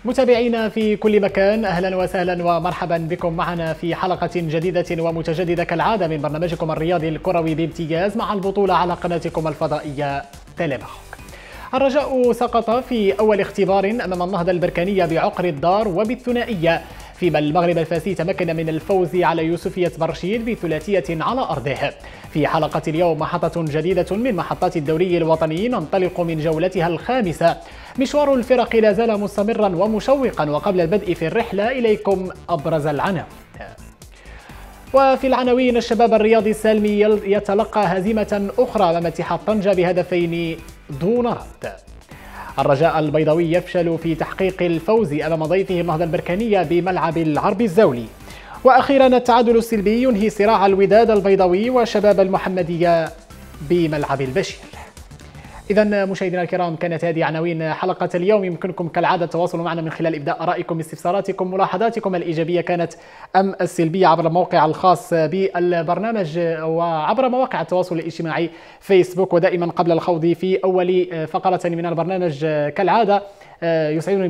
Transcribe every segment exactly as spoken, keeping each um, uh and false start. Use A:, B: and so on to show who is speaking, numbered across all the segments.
A: متابعينا في كل مكان، أهلا وسهلا ومرحبا بكم معنا في حلقة جديدة ومتجددة كالعادة من برنامجكم الرياضي الكروي بامتياز مع البطولة على قناتكم الفضائية تيليماروك. الرجاء سقط في أول اختبار أمام النهضة البركانية بعقر الدار وبالثنائية، فيما المغرب الفاسي تمكن من الفوز على يوسفية برشيد بثلاثية على أرضه. في حلقة اليوم محطة جديدة من محطات الدوري الوطني ننطلق من جولتها الخامسة. مشوار الفرق لا زال مستمرا ومشوقا، وقبل البدء في الرحلة إليكم أبرز العناوين. وفي العناوين: الشباب الرياضي السالمي يتلقى هزيمة أخرى أمام اتحاد طنجة بهدفين دون رد. الرجاء البيضاوي يفشل في تحقيق الفوز أمام ضيفه النهضة البركانية بملعب العرب الزولي. وأخيرا التعادل السلبي ينهي صراع الوداد البيضاوي وشباب المحمدية بملعب البشير. إذا مشاهدينا الكرام، كانت هذه عناوين حلقة اليوم. يمكنكم كالعادة التواصل معنا من خلال إبداء آرائكم، استفساراتكم، ملاحظاتكم الإيجابية كانت أم السلبية عبر الموقع الخاص بالبرنامج وعبر مواقع التواصل الاجتماعي فيسبوك. ودائما قبل الخوض في أول فقرة من البرنامج كالعادة يسعدني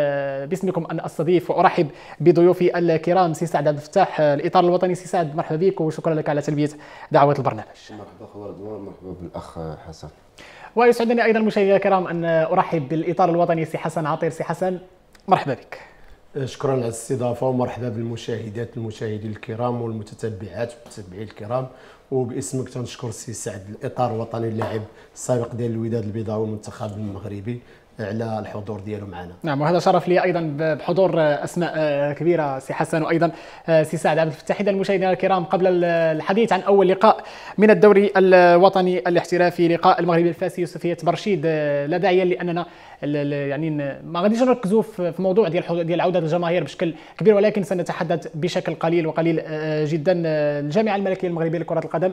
A: باسمكم أن أستضيف وأرحب بضيوفي الكرام سي سعد عبد الفتاح، الإطار الوطني. سي سعد، مرحبا بك وشكرا لك على تلبية دعوة البرنامج.
B: مرحبا خويا رضوان، مرحبا بالأخ حسن.
A: ويسعدني أيضا مشاهدينا الكرام أن أرحب بالإطار الوطني سي حسن عطير. سي حسن، مرحبا بك.
C: شكرا على الاستضافة ومرحبا بالمشاهدات المشاهدين الكرام والمتتبعات والمتتبعين الكرام. وباسمك تنشكر سي سعد الإطار الوطني اللاعب السابق ديال الوداد البيضاوي المنتخب المغربي على الحضور ديالو معنا.
A: نعم، وهذا شرف لي ايضا بحضور اسماء كبيره سي حسن وايضا سي سعد عبد الفتاح. اذا مشاهدينا الكرام، قبل الحديث عن اول لقاء من الدوري الوطني الاحترافي، لقاء المغرب الفاسي يوسفية برشيد، لا داعي لاننا يعني ما غاديش نركزوا في موضوع ديال ديال عوده الجماهير بشكل كبير، ولكن سنتحدث بشكل قليل وقليل جدا. الجامعه الملكيه المغربيه لكره القدم،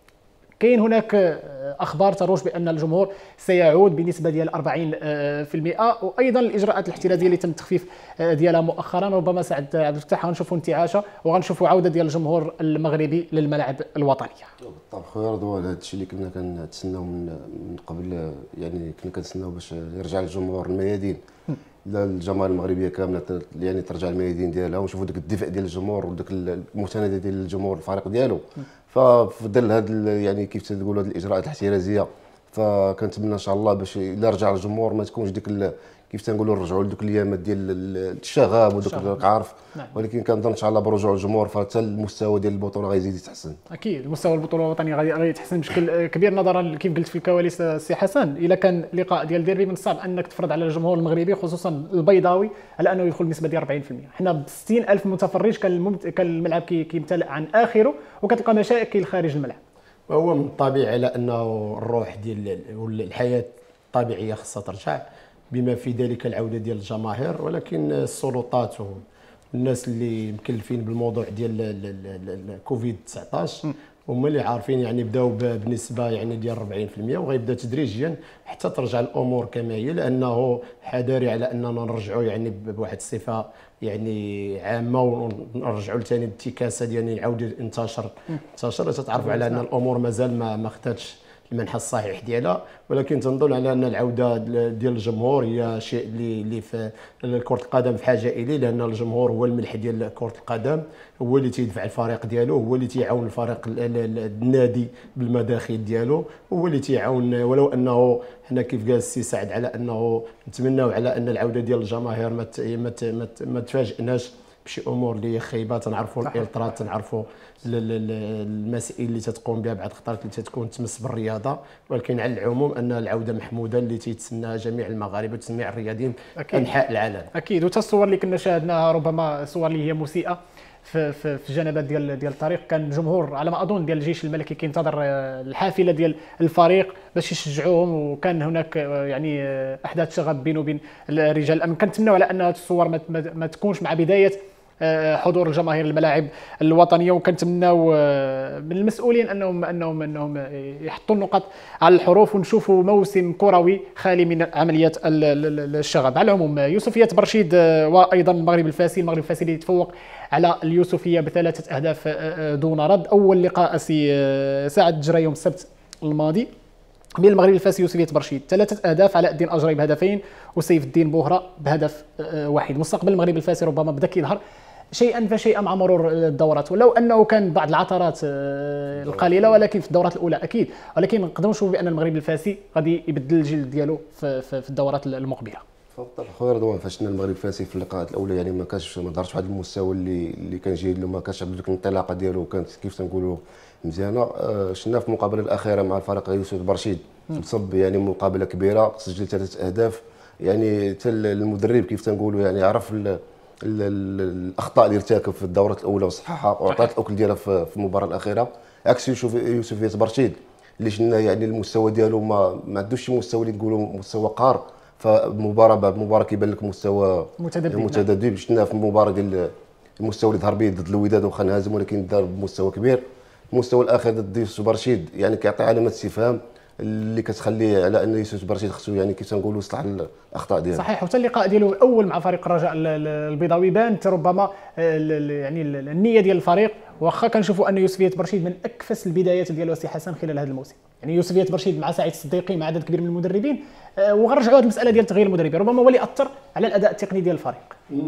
A: كاين هناك اخبار تروج بان الجمهور سيعود بنسبه ديال أربعين بالمئة، وايضا الاجراءات الاحترازيه اللي تم التخفيف ديالها مؤخرا. ربما سعد عبد الفتاح غنشوفوا انتعاشه وغنشوفوا عوده ديال الجمهور المغربي للملاعب الوطنيه.
B: بالطبع خويا رضوان، هذا الشيء اللي كنا كنتسناو من من قبل، يعني كنا كنتسناو باش يرجع الجمهور الميادين. الجماهير المغربيه كامله يعني ترجع الميادين ديالها، ونشوفوا داك الدفء ديال الجمهور وداك المسانده ديال الجمهور الفريق ديالو. ففي ظل هذا يعني كيف تقولوا هذه الاجراءات الاحترازيه، فكنتمنى ان شاء الله باش الا رجع الجمهور ما تكونش ديك كيف تنقولوا نرجعوا لذوك الايامات ديال الشغب ودوك عارف. نعم. ولكن كنظن ان شاء الله برجوع الجمهور فحتى المستوى ديال البطوله غيزيد يتحسن. اكيد
A: مستوى البطوله الوطنيه غادي يتحسن بشكل كبير، نظرا كيف قلت في الكواليس سي حسن. الا كان لقاء ديال ديربي من الصعب انك تفرض على الجمهور المغربي خصوصا البيضاوي على انه يدخل بنسبه ديال أربعين بالمئة. حنا ب ستين ألف متفرج كان كان الملعب كيمتلئ عن اخره، وكتلقى مشاكل خارج الملعب.
C: وهو من الطبيعي على انه الروح ديال الحياه الطبيعيه خاصها ترجع، بما في ذلك العوده ديال الجماهير. ولكن السلطات والناس اللي مكلفين بالموضوع ديال كوفيد تسعطاش هما اللي عارفين، يعني بداو بنسبه يعني ديال أربعين بالمئة، وغيبدا تدريجيا حتى ترجع الامور كما هي، لانه حذاري على اننا نرجعوا يعني بواحد الصفه يعني عامه ونرجعوا ثاني الانتكاسه ديال يعاود ينتشر انتشر تتعرفوا على ان الامور مازال ما ما خداتش المنحى الصحيح ديالها. ولكن تنظن على ان العوده ديال الجمهور هي شيء اللي اللي في كره القدم في حاجه اليه، لان الجمهور هو الملح ديال كره القدم، هو اللي تيدفع الفريق ديالو، هو اللي تيعاون الفريق النادي بالمداخيل ديالو، هو اللي تيعاون. ولو انه حنا كيف قال السي سعد على انه نتمناو على ان العوده ديال الجماهير ما ما تفاجئناش بشي امور اللي خايبه. تنعرفوا الالترات، تنعرفوا المسائل اللي تتقوم بها بعض الخطرات اللي تتكون تمس بالرياضه. ولكن على العموم ان العوده محموده اللي تيتسناها جميع المغاربه وجميع الرياضيين في انحاء العالم.
A: اكيد. وتا الصور اللي كنا شاهدناها ربما صور اللي هي مسيئه في في في الجنبات ديال ديال الطريق، كان الجمهور على ما اظن ديال الجيش الملكي كينتظر الحافله ديال الفريق باش يشجعوهم، وكان هناك يعني احداث شغب بينه وبين رجال الامن. كنتمنوا على ان الصور ما, ما تكونش مع بدايه حضور الجماهير الملاعب الوطنيه، وكنتمناو من المسؤولين انهم انهم انهم يحطوا النقط على الحروف ونشوفوا موسم كروي خالي من عمليات الشغب. على العموم يوسفية برشيد وايضا المغرب الفاسي، المغرب الفاسي اللي يتفوق على اليوسفيه بثلاثه اهداف دون رد. اول لقاء سي سعد جرى يوم السبت الماضي، بين المغرب الفاسي ويوسفية برشيد، ثلاثة أهداف، علاء الدين أجري بهدفين وسيف الدين بوهرة بهدف واحد. مستقبل المغرب الفاسي ربما بدا كيظهر شيئا فشيئا مع مرور الدورات، ولو انه كان بعض العثرات القليله ولكن في الدورات الاولى اكيد، ولكن نقدروا نشوفوا بان المغرب الفاسي غادي يبدل الجلد ديالو في, في, في الدورات المقبله.
B: بالطبع خويا رضوان، فاش شفنا المغرب الفاسي في اللقاءات الاولى يعني ما كانش ما ظهرش واحد المستوى اللي اللي كان جيد له، ما كانش عنده ديك الانطلاقه ديالو كانت كيف تنقولوا مزيانه. آه شفنا في المقابله الاخيره مع الفريق يوسف برشيد تصب يعني مقابله كبيره، سجل ثلاثه اهداف، يعني حتى المدرب كيف تنقولوا يعني عرف ال ال ال الاخطاء اللي ارتكب في الدورات الاولى وصححها وعطات الاكل ديالها في المباراه الاخيره، عكس يوسف يوسفية برشيد اللي شفنا يعني المستوى ديالو ما ما عندوش شي مستوى اللي نقولوا مستوى قار، فمباراه بعد مباراه كيبان لك مستوى
A: متذبذب.
B: متذبذب. شفنا في المباراه ديال المستوى اللي ظهر به ضد الوداد واخا انهزم ولكن دار بمستوى كبير. المستوى الاخر ضد يوسف برشيد يعني كيعطي علامه استفهام اللي كتخليه على ان يوسف برشيد خصو يعني كيف تنقولوا يصلح الاخطاء ديالو. صحيح،
A: وحتى اللقاء ديالو الاول مع فريق الرجاء البيضاوي بانت ربما يعني النيه ديال الفريق، واخا كنشوفوا ان يوسفية برشيد من اكفس البدايات ديالو سي حسن خلال هذا الموسم. يعني يوسفية برشيد مع سعيد الصديقي مع عدد كبير من المدربين، وغنرجعوا هذه المساله ديال تغيير المدربين ربما هو اللي اثر على الاداء التقني ديال الفريق.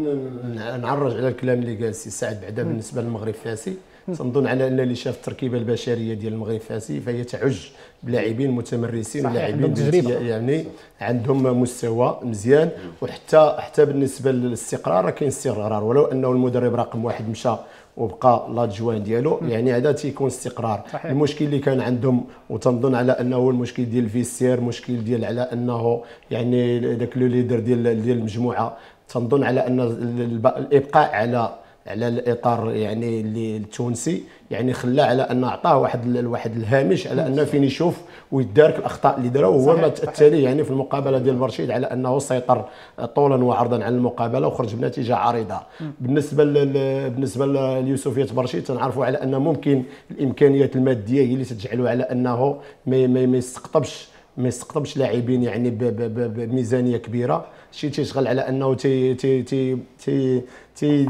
C: نعرج على الكلام اللي قال سي سعد بعدا بالنسبه للمغرب الفاسي، تنظن على ان اللي شاف التركيبه البشريه ديال المغرب الفاسي فهي تعج بلاعبين متمرسين ولاعبين يعني عندهم مستوى مزيان، وحتى حتى بالنسبه للاستقرار كاين استقرار، ولو انه المدرب رقم واحد مشى وبقى لادجوان ديالو يعني هذا تيكون استقرار. صحيح. المشكل اللي كان عندهم وتنظن على انه المشكل ديال الفيستير، مشكل ديال على انه يعني داك لو ليدر ديال ديال المجموعه، تنظن على ان الابقاء على على الاطار يعني اللي التونسي يعني خلاه على ان اعطاه واحد واحد الهامش على انه فين يشوف ويدارك الاخطاء اللي دارها، وهو ما التالي يعني في المقابله ديال برشيد على انه سيطر طولا وعرضا على المقابله وخرج بنتيجه عريضه. بالنسبه بالنسبه ليوسفية برشيد تنعرفوا على ان ممكن الامكانيات الماديه هي اللي تجعله على انه ما ما يستقطبش ما يستقطبش لاعبين يعني بميزانيه كبيره، شي تيشغل على انه تي تي تي تي, تي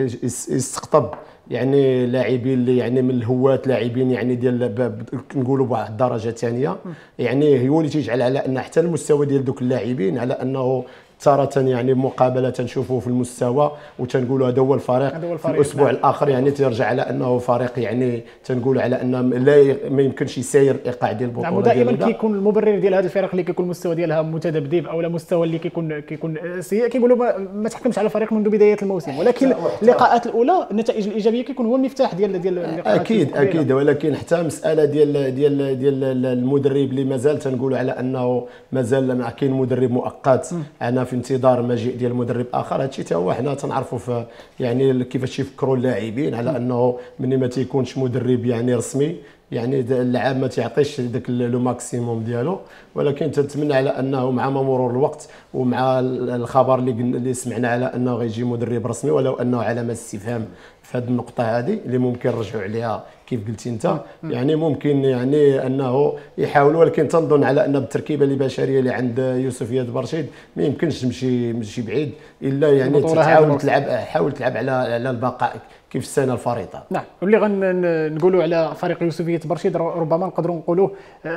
C: يستقطب يعني لاعبين اللي يعني من الهواة، لاعبين يعني ديال نقولوا بواحد الدرجه ثانيه، يعني هو اللي تيجعل على ان حتى المستوى ديال دوك اللاعبين على انه تارة يعني مقابله تنشوفوه في المستوى وتنقولوا هذا هو الفريق، هو الفريق في الاسبوع نعم. الاخر يعني تيرجع على انه فريق يعني تنقولوا على ان لا ما يمكنش يسير ايقاع ديال البطوله.
A: نعم، ودائما كيكون المبرر ديال هذه الفرق اللي كيكون المستوى ديالها متذبذب او لا مستوى اللي كيكون كيكون سيء كيقولوا ما, ما تحكمش على الفريق منذ بدايه الموسم، ولكن اللقاءات الاولى النتائج الايجابيه كيكون هو المفتاح ديال ديال اللقاءات.
C: اكيد اكيد، ولكن حتى مساله ديال ديال ديال المدرب اللي مازال تنقولوا على انه مازال كاين مدرب مؤقت، انا في انتظار مجيء ديال مدرب اخر. هادشي حتى هو حنا تنعرفوا في يعني كيفاش يفكروا اللاعبين على انه ملي ما تيكونش مدرب يعني رسمي يعني اللاعب ما تعطيش داك لو ماكسيموم ديالو، ولكن تنتمنى على انه مع مرور الوقت ومع الخبر اللي اللي سمعنا على انه غيجي مدرب رسمي، ولو انه علامه استفهام في هذه النقطه هذه اللي ممكن نرجعوا عليها كيف قلتي انت، يعني ممكن يعني انه يحاولوا، ولكن تنظن على ان بالتركيبه البشريه اللي عند يوسفية برشيد ما يمكنش تمشي تمشي بعيد الا يعني تحاول تلعب حاول تلعب على على البقاء كيف السنه الفريطه.
A: نعم، واللي غنقولوا على فريق يوسفية برشيد ربما نقدروا نقولوا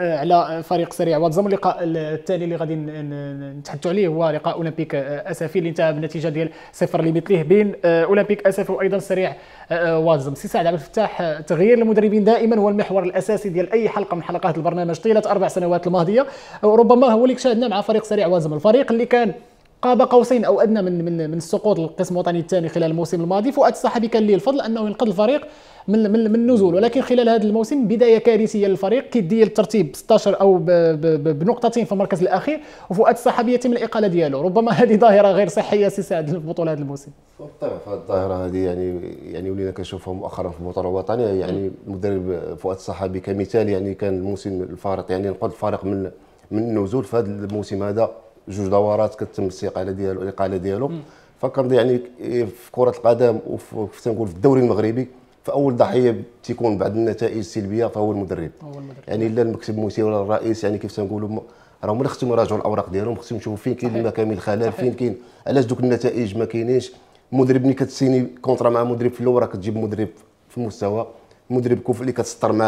A: على فريق سريع واتزم. اللقاء التالي اللي غادي نتحدثوا عليه هو لقاء اولمبيك اسفي اللي انتهى بنتيجه ديال صفر لمثله بين اولمبيك اسفي وايضا سريع واتزم. سي سعد عبد الفتاح، تغيير المدربين دائما هو المحور الاساسي ديال اي حلقه من حلقات البرنامج طيله اربع سنوات الماضيه، وربما هو اللي شاهدنا مع فريق سريع واتزم، الفريق اللي كان قاب قوسين او ادنى من من من السقوط للقسم الوطني الثاني خلال الموسم الماضي. فؤاد الصحابي كان ليه الفضل انه ينقذ الفريق من من من النزول، ولكن خلال هذا الموسم بدايه كارثيه للفريق، كيدي الترتيب ستة عشر او بنقطتين في المركز الاخير، وفؤاد الصحابي يتم الاقاله ديالو. ربما هذه ظاهره غير صحيه سي سعد في البطوله هذا الموسم.
B: بالطبع فالظاهره هذه يعني يعني ولينا كنشوفها مؤخرا في البطوله الوطنيه، يعني المدرب فؤاد الصحابي كمثال يعني كان الموسم الفارق يعني نقذ الفريق من من النزول. في هذا الموسم هذا جوج دورات كتم الاستقاله ديالو الاقاله ديالو، فكنظن يعني في كره القدم وفي تنقول في الدوري المغربي فاول ضحيه تيكون بعد النتائج السلبيه فهو المدرب. يعني لا المكتب المسير ولا الرئيس يعني كيف تنقولوا راهم اللي خصهم يراجعوا الاوراق ديالهم، خصهم يشوفوا فين كاين المكامن الخلل، فين كاين علاش دوك النتائج ما كاينينش. المدرب ملي كتسيني كونطرا مع مدرب في الاول راه كتجيب مدرب في المستوى، مدرب كوف اللي كتسطر معاه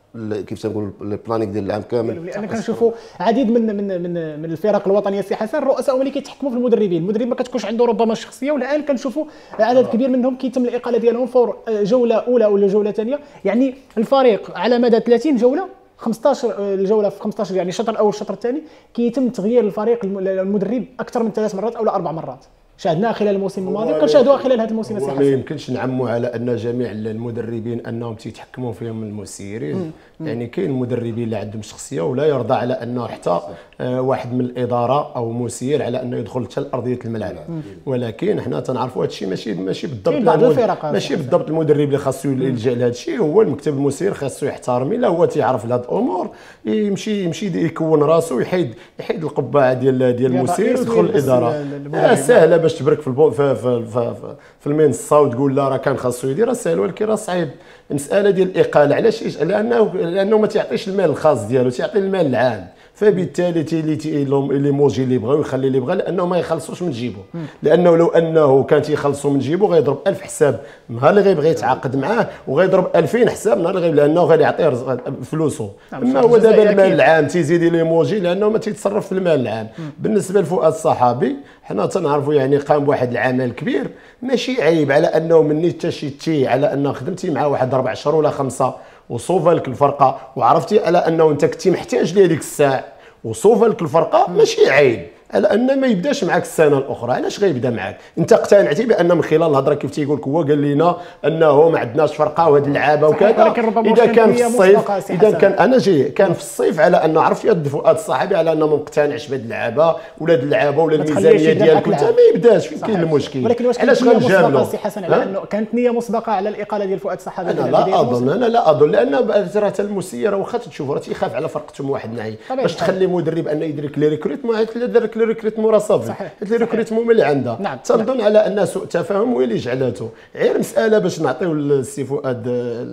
B: كيف تنقول البلانينغ ديال العام كامل.
A: لان كنشوفوا عديد من من من من الفرق الوطنيه سي حسن الرؤساء هما اللي كيتحكموا في المدربين، المدرب ما كتكونش عنده ربما شخصيه، والان كنشوفوا عدد كبير منهم كيتم الاقاله ديالهم فور جوله اولى ولا جوله ثانيه. يعني الفريق على مدى ثلاثين جوله خمسطاش الجوله في خمسطاش يعني الشوط الاول الشوط الثاني كيتم تغيير الفريق المدرب اكثر من ثلاث مرات او اربع مرات. شاهدناها خلال الموسم الماضي وكنشاهدوها خلال هذا الموسم السي حسن.
C: ما يمكنش نعموا على ان جميع المدربين انهم تيتحكموا فيهم المسيرين، يعني كاين مدربين اللي عندهم شخصيه ولا يرضى على انه حتى آه واحد من الاداره او مسير على انه يدخل حتى لارضيه الملعب، ولكن حنا تنعرفوا هذا الشيء ماشي ماشي بالضبط ماشي بالضبط المدرب اللي خاصو يلجا لهذا الشيء هو المكتب المسير خاصو يحترم، الا هو تيعرف لهاد الامور يمشي يمشي يكون راسو ويحيد يحيد القبعه ديال ديال المسير ويدخل الاداره. آه سهله باش تبرك في البو في في في, في المنصه وتقول لا راه كان خاصو يدير سهل، ولكن راه صعيب. المساله ديال الاقاله علاش؟ لانه لانه ما تيعطيش المال الخاص ديالو، تيعطي المال العام، فبالتالي تيلي لي موجي اللي بغاو يخلي اللي بغا لانه ما يخلصوش من جيبو، لانه لو انه كان تيخلصوا من جيبو غيضرب ألف حساب نهار اللي غيبغي يتعاقد معاه وغيضرب ألفين حساب نهار اللي غيبغي لانه غادي يعطيه فلوسه. اما هو دابا المال العام تيزيد لي موجي لانه ما تيتصرف في المال العام. بالنسبه لفؤاد الصحابي حنا تنعرفوا يعني قام بواحد العمل كبير، ماشي عيب على انه مني تشيتي على انه خدمتي مع واحد ربع شهور ولا خمسه وصوفا لك الفرقه وعرفتي على انه انت كنتي محتاج لهذيك الساعه وصوفا لك الفرقه، ماشي عيب على ان ما يبداش معك السنه الاخرى. علاش غيبدا معك؟ انت اقتنعتي بان من خلال الهضره كيف تيقول لك هو قال لنا انه ما عندناش فرقه وهاد اللعابه وكذا. اذا كان في الصيف اذا كان انا جاي كان في الصيف على انه عرف يرد فؤاد الصحابي على انه ما مقتنعش بهاد اللعابه ولا هاد اللعابه ولا الميزانيه ديالك انت ما يبداش. فين كاين المشكل؟
A: ولكن واش
C: علاش غنجاملوا
A: سي حسن على انه كانت نيه مسبقه على الاقاله ديال فؤاد الصحابي؟
C: انا لا اظن انا لا اظن لان راه المسير واخا تشوف راه تيخاف على فرقته واحد ناعي باش تخلي مدرب انه يدرك لي ريكروت ما يدرك لي ريكروت مرصف صحيح اللي ريكروتمون اللي عندها. نعم. تنظن نعم. على ان سوء تفاهم هو اللي جعلته غير مساله باش نعطيو للسي فؤاد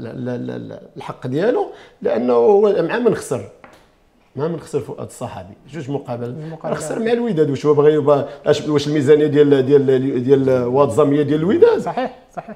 C: الحق ديالو، لانه هو مع من خسر ما من خسر فؤاد الصحابي جوج مقابل خسر مع الوداد. واش هو بغى واش الميزانيه ديال ديال ديال واتزاميه ديال الوداد؟
A: صحيح صحيح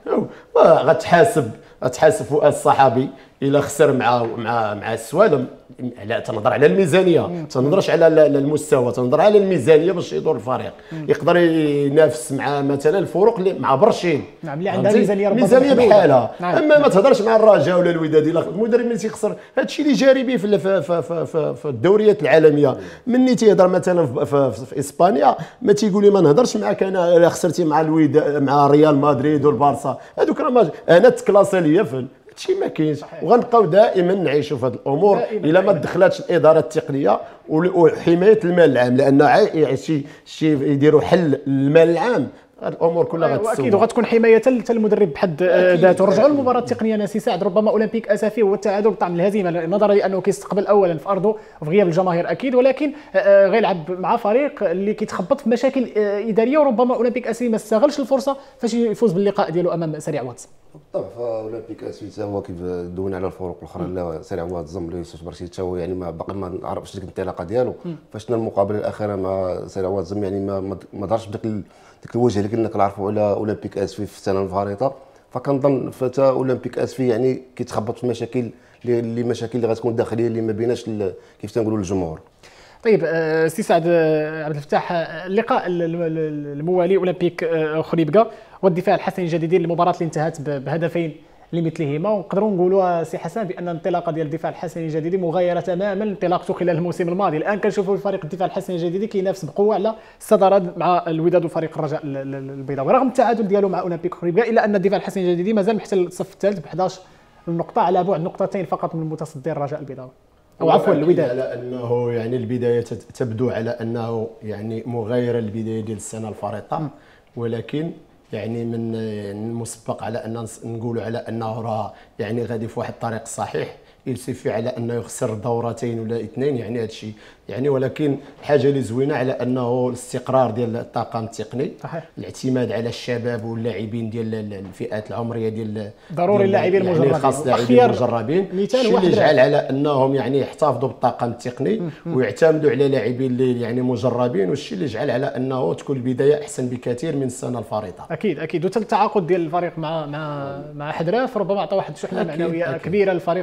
C: غتحاسب غتحاسب فؤاد الصحابي الا خسر مع مع مع السوالم. لا تنهضر على الميزانيه، تنهضرش على المستوى، تنهضر على الميزانيه باش يدور الفريق مم. يقدر ينافس مع مثلا الفرق اللي مع برشين
A: نعم اللي عندها ميزانيه
C: ميزانيه بحالها. نعم. اما ما تهضرش مع الرجاء ولا الوداد الا المدرب ملي تيخسر هذا الشيء اللي جاري به في في في, في, في الدوريات العالميه. مني تيهضر مثلا في, في, في, في اسبانيا ما تيقول لي ما نهضرش معاك انا الا خسرتي مع الوداد مع ريال مدريد والبارسا هذوك راه انا تكلاسي ليا في هادشي ما كاينش. وغنبقاو دائما نعيشوا في هذه الامور الا ما دخلاتش الاداره التقنيه وحمايه المال العام، لان شي شي يديروا حل المال العام الامور كلها غتسوى.
A: واكيد وغتكون حمايه حتى المدرب بحد ذاته. رجعوا للمباراه التقنيه ناسي سعد، ربما اولمبيك اسفي هو التعادل بطعم الهزيمه نظرا لانه كيستقبل اولا في ارضه في غياب الجماهير اكيد، ولكن غيلعب مع فريق اللي كيتخبط في مشاكل اداريه، وربما اولمبيك اسفي ما استغلش الفرصه فاش يفوز باللقاء ديالو امام سريع واتز.
B: بالطبع فاولمبيك اسفي هو كيف دوينا على الفروق الاخرى لا سريع واتز اللي يوسف برشيد تا يعني ما باقي ما نعرفش ديك الانطلاقه ديالو. فاش شفنا المقابله الاخيره مع سريع واتز يعني ما ما دارش بداك ديك الوجه اللي كنا كنعرفوا على اولمبيك اسفي في السنه الفارطه. فكنظن حتى اولمبيك اسفي يعني كيتخبط في مشاكل اللي مشاكل اللي غتكون داخليه اللي ما بيناش كيف تنقولوا للجمهور.
A: طيب سي سعد عبد الفتاح، اللقاء الموالي اولمبيك خريبكا والدفاع الحسني الجديدي المباراه اللي انتهت بهدفين لمثلهما، ونقدروا نقولوا سي حسن بان الانطلاقه ديال الدفاع الحسني الجديدي مغايره تماما لانطلاقته خلال الموسم الماضي. الان كنشوفوا فريق الدفاع الحسني الجديدي كينافس بقوه على الصدارات مع الوداد وفريق الرجاء البيضاوي رغم التعادل ديالو مع اولمبيك خريبكا، الا ان الدفاع الحسني الجديدي مازال محتل الصف الثالث ب احد عشر نقطه على بعد نقطتين فقط من المتصدر الرجاء البيضاوي او عفوا الوداد.
C: على انه يعني البدايه تبدو على انه يعني مغايره للبدايه ديال السنه الفارطه، ولكن يعني من المسبق على ان نقولوا على انه راه يعني غادي في واحد الطريق صحيح، يلسفي على انه يخسر دورتين ولا اثنين يعني هذا الشيء يعني. ولكن الحاجه اللي زوينه على انه الاستقرار ديال الطاقم التقني صحيح. الاعتماد على الشباب واللاعبين ديال الفئات العمريه ديال
A: ضروري اللاعبين المجربين
C: يعني خاص اللاعبين المجربين، الشيء اللي يجعل على انهم يعني يحتفظوا بالطاقم التقني ويعتمدوا على لاعبين اللي يعني مجربين، والشيء اللي يجعل على انه تكون البدايه احسن بكثير من السنه الفارطه.
A: اكيد اكيد. وحتى التعاقد ديال الفريق مع مع مع حدراف ربما عطى واحد الشحنه معنويه كبيره للفريق ديال الدفاع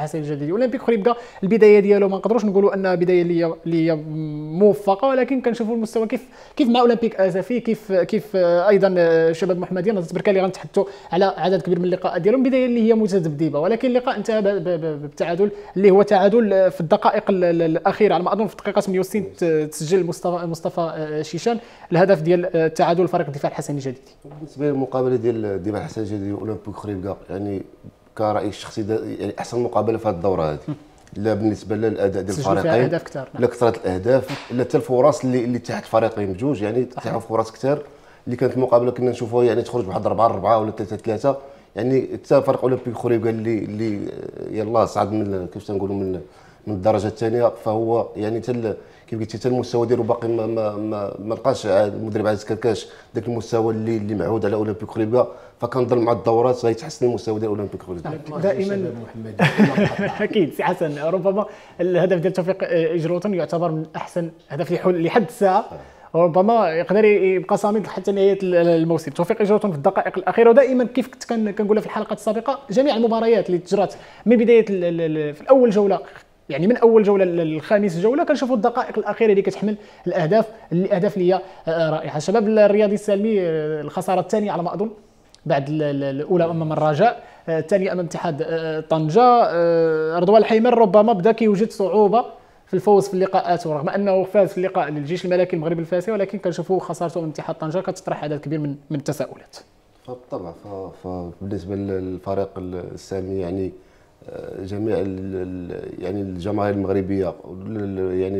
A: الحسن الجديدي. اولمبيك اخرى يبقى البدايه ديالو ما نقدروش نقولوا انها بدايه اللي هي اللي هي موفقه، ولكن كنشوفوا المستوى كيف كيف مع اولمبيك اسفي، كيف كيف ايضا شباب محمديه نتبركه اللي غنتحدثوا على عدد كبير من اللقاءات ديالهم، بدايه اللي هي متذبذبه، ولكن اللقاء انتهى بالتعادل اللي هو تعادل في الدقائق الاخيره. على ما اظن في الدقيقه ثمانية وستين تسجل مصطفى مصطفى شيشان الهدف ديال التعادل فريق الدفاع الحسني الجديدي. بالنسبه
B: للمقابله ديال الدفاع الحسني الجديدي واولمبيك خريبكا، يعني كرايي الشخصي يعني احسن مقابله في هذه الدوره هذه، لا بالنسبه للاداء ديال الفريقين لا كثره الاهداف لا حتى الفرص اللي اللي تحت الفريقين بجوج، يعني تاعوا فرص كثار اللي كانت المقابله كنا نشوفوها يعني تخرج بواحد أربعة أربعة ولا ثلاثة ثلاثة، يعني حتى فريق اولمبيك خريبكا اللي اللي يلاه صعد من كيفاش تنقولوا من من الدرجه الثانيه، فهو يعني حتى كيف قلتي حتى المستوى ديالو باقي ما ما ما, ما لقاش المدرب عزيز كركاش ذاك المستوى اللي اللي معهود على اولمبيك خريبكا، فكنظن مع الدورات غيتحسن المستوى ديال اولمبيك خريبكا
A: دائما. اكيد سي حسن، ربما الهدف ديال توفيق اجروتن يعتبر من احسن هدف لحد الساعه، وربما يقدر يبقى صامد حتى نهايه الموسم. توفيق اجروتن في الدقائق الاخيره، ودائما كيف كنت كنقولها في الحلقات السابقه جميع المباريات اللي تجرات من بدايه في الاول جوله، يعني من اول جوله للخامس جوله كنشوفوا الدقائق الاخيره اللي كتحمل الاهداف الاهداف اللي هي رائعه. شباب الرياضي السالمي الخساره الثانيه على ما اظن بعد الاولى امام الرجاء، الثانيه امام اتحاد طنجه. رضوان الحيمر ربما بدا كيوجد صعوبه في الفوز في اللقاءات، ورغم انه فاز في اللقاء للجيش الملكي المغربي الفاسي، ولكن كنشوفوا خسارته من اتحاد طنجه كتطرح عدد كبير من من التساؤلات.
B: بالطبع فبالنسبه للفريق السامي يعني جميع يعني الجماهير المغربيه يعني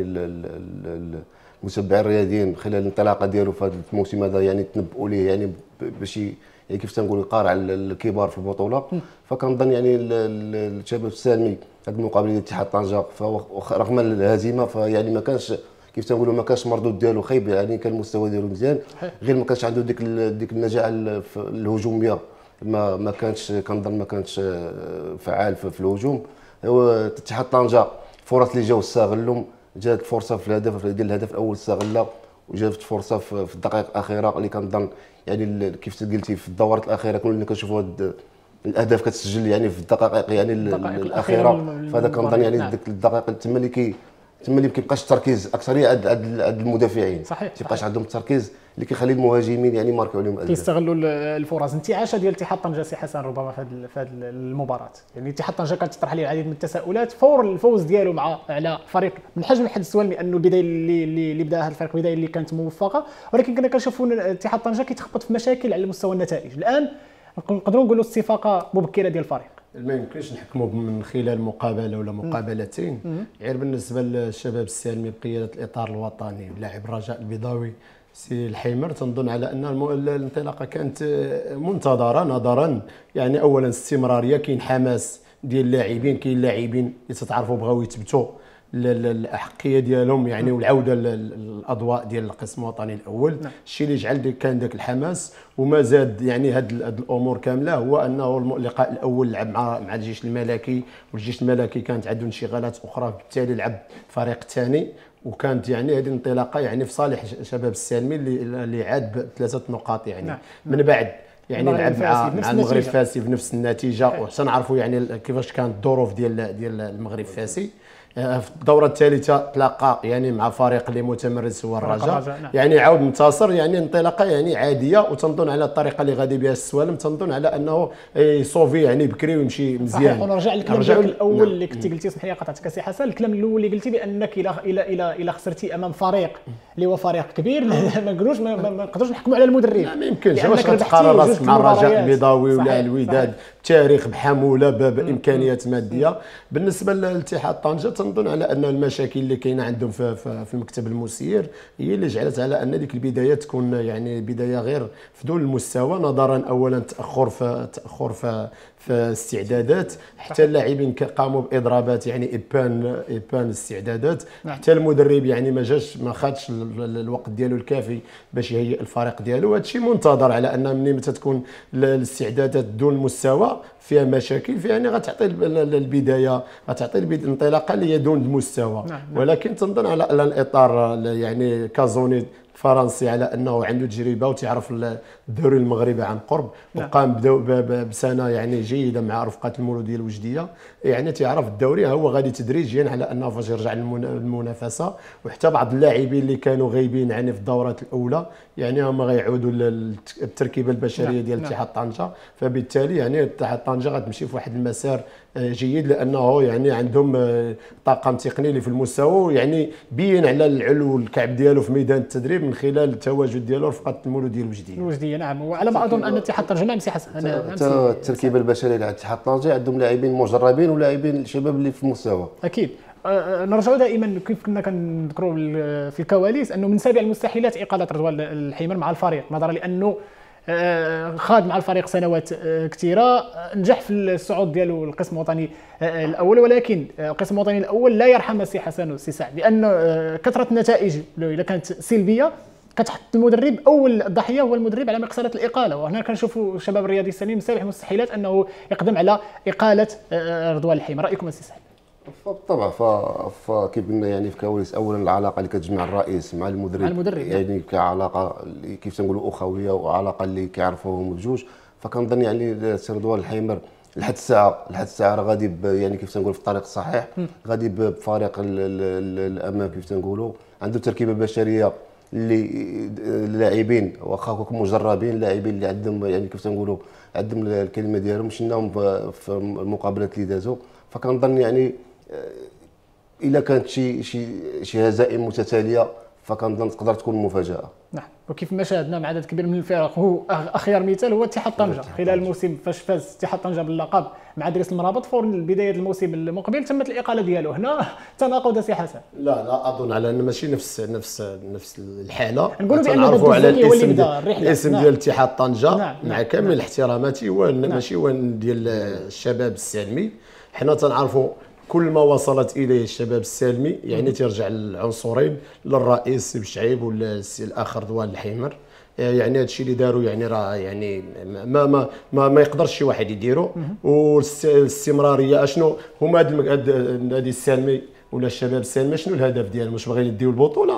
B: المتابعين الرياضيين خلال الانطلاقه ديالو في هذا الموسم هذا يعني تنبؤوا ليه يعني باش يعني كيف تنقولوا يقارع الكبار في البطوله، فكنظن يعني الشباب السالمي هذه المقابله ديال اتحاد طنجه فهو رغم الهزيمه فيعني ما كانش كيف تنقولوا ما كانش مردود ديالو خايب، يعني كان المستوى ديالو مزيان، غير ما كانش عنده ديك ديك النجاعه الهجوميه، ما ما كانش كنظن ما كانش فعال في الهجوم. هو اتحاد طنجه فرص اللي جاو استغلهم، جات فرصه في الهدف ديال الهدف الاول استغلها، وجات فرصه في الدقائق الاخيره اللي كنظن يعني كيف قلتي في الدورات الاخيره كنا كنشوفوا الاهداف كتسجل يعني في الدقائق يعني الاخيره، فهذا كنظن يعني ديك الدقائق تما اللي كي تما اللي ما كيبقاش التركيز اكثريه عند عند المدافعين،
A: صحيح
B: ما تيبقاش عندهم التركيز اللي كيخلي المهاجمين يعني ماركوا عليهم اهداف،
A: كيستغلوا الفرص. انتعاشه ديال اتحاد طنجه سي حسن ربما في هذه في هذه المباراه، يعني اتحاد طنجه كانت تطرح عليه العديد من التساؤلات فور الفوز ديالو مع على فريق من حجم الحد السوال، لانه البدايه اللي اللي بداها الفريق بدايه اللي كانت موفقه، ولكن كنا كنشوفوا اتحاد طنجه كيتخبط في مشاكل على مستوى النتائج. الان نقدروا نقولوا استفاقه مبكره ديال الفريق.
C: ما يمكنش نحكموا من خلال مقابله ولا مقابلتين، غير بالنسبه للشباب السالمي بقياده الاطار الوطني لاعب الرجاء البيضاوي سي الحيمر، تنظن على ان الانطلاقه كانت منتظره نظرا يعني اولا استمراريه، كاين حماس ديال اللاعبين، كاين لاعبين اللي تتعرفوا بغاو يثبتوا الاحقيه ديالهم يعني والعوده للاضواء ديال القسم الوطني الاول، الشيء اللي جعل كان ذاك الحماس وما زاد يعني هاد الامور كامله هو انه اللقاء الاول لعب مع مع الجيش الملكي، والجيش الملكي كانت عنده انشغالات اخرى، بالتالي لعب الفريق الثاني، وكانت يعني هذه الانطلاقه يعني في صالح شباب السالمي اللي اللي عاد بثلاثه نقاط يعني نعم. من بعد يعني لعب مع مع المغرب الفاسي بنفس النتيجه، وحتى نعرفوا يعني كيفاش كانت الظروف ديال ديال المغرب الفاسي. في الدوره الثالثه تلاقى يعني مع فريق اللي متمرس هو الرجاء، نعم. يعني عاود انتصر، يعني انطلاقه يعني عاديه، وتنظن على الطريقه اللي غادي بها السوالم تنظن على انه يصوفي يعني بكري ويمشي مزيان.
A: صحيح، ونرجع للكلام ديالك الاول نعم. اللي كنتي قلتي صحيح قطعتك سي حسن، الكلام الاول اللي قلتي بانك الى الى الى الى خسرتي امام فريق اللي هو فريق كبير ما نقولوش ما نقدروش نحكموا على المدرب،
C: ما يمكنش واش غتقارن راسك مع الرجاء البيضاوي ولا الوداد، تاريخ بحموله بامكانيات ماديه. بالنسبه للاتحاد طنجه تنظن على ان المشاكل اللي كاينه عندهم في, في المكتب المسير هي اللي جعلت على ان ديك البدايه تكون يعني بدايه غير في دون المستوى، نظرا اولا تاخر في تاخر في في الاستعدادات، حتى اللاعبين قاموا باضرابات يعني ابان ابان الاستعدادات، حتى المدرب يعني ما جاش ما خدش الوقت ديالو الكافي باش يهيئ الفريق ديالو، وهذا الشيء منتظر على ان ملي تكون الاستعدادات دون المستوى فيها مشاكل فيها يعني غتعطي البدايه غتعطي الانطلاقه اللي هي دون المستوى، ولكن تنظن على ان الاطار يعني كازوني فرنسي على انه عنده تجربه وتعرف الدوري المغربي عن قرب، وقام بسنه يعني جيده مع رفقه المولوديه الوجديه، يعني تعرف الدوري هو غادي تدريجيا على انه فاش يرجع للمنافسه. وحتى بعض اللاعبين اللي كانوا غايبين يعني في الدورات الاولى يعني هما غيعودوا للتركيبه البشريه ديال اتحاد طنجه، فبالتالي يعني اتحاد طنجه غتمشي في واحد المسار جيد لانه يعني عندهم طاقم تقني اللي في المستوى، يعني بين على العلو الكعب ديالو في ميدان التدريب من خلال التواجد ديالو رفقه المولوديه الوجديه.
A: الوجديه نعم، وعلى ما اظن ان اتحاد طنجه نعم سي حسن
B: التركيبه البشريه ديال اتحاد طنجه عندهم لاعبين مجربين ولاعبين الشباب اللي في المستوى.
A: اكيد. نرجعوا دائما كيف كنا كنذكروا في الكواليس انه من سابع المستحيلات اقاله رضوان الحمير مع الفريق، نظرا لانه خاد مع الفريق سنوات كثيره، نجح في الصعود ديالو القسم الوطني الاول، ولكن القسم الوطني الاول لا يرحم السي حسن والسي سعد، لان كثره النتائج اذا كانت سلبيه كتحط المدرب اول الضحيه هو المدرب على مقصله الاقاله. وهنا كنشوفوا الشباب الرياضي السليم من سابع المستحيلات انه يقدم على اقاله رضوان الحمير. رايكم السي سعد؟
B: بالطبع فكيف قلنا يعني في كواليس اولا العلاقه اللي كتجمع الرئيس مع المدرب,
A: مع المدرب
B: يعني كعلاقه كيف تنقولوا اخويه وعلاقه اللي كيعرفوهم بجوج. فكنظن يعني سي رضوان الحمير لحد الساعه لحد الساعه راه غادي يعني كيف تنقول في الطريق الصحيح، غادي بفريق الامام كيف تنقولوا، عنده تركيبه بشريه اللي اللاعبين واخا كونوا مجربين، لاعبين اللي عندهم يعني كيف تنقولوا عندهم الكلمه ديالهم شناهم في المقابلات اللي دازوا. فكنظن يعني الا كانت شي شي شي هزائم متتاليه فكنظن تقدر تكون مفاجاه.
A: نعم، وكيف ما شاهدنا مع عدد كبير من الفرق، هو اخير مثال هو اتحاد طنجه خلال الموسم فاش فاز اتحاد طنجه باللقب مع دريس المرابط فور بدايه الموسم المقبل تمت الاقاله ديالو. هنا تناقض سي حسن.
C: لا لا اظن على ان ماشي نفس نفس نفس الحاله،
A: نقولوا بان
C: نعرفوا على الاسم ديال
A: الاسم
C: نعم. ديال اتحاد طنجه
A: نعم.
C: مع كامل نعم. احتراماتي هو نعم. ماشي هو ديال الشباب السالمي. حنا تنعرفوا كل ما وصلت اليه الشباب السالمي يعني ترجع العنصرين للرئيس سي بشعيب ولا الاخر رضوان الحمير. يعني هذا الشيء اللي داروا يعني راه يعني ما ما ما, ما يقدرش شي واحد يديرو. والاستمراريه اشنو هما هاد النادي السالمي ولا الشباب السالمي شنو الهدف ديالهم؟ واش باغيين يديو البطوله؟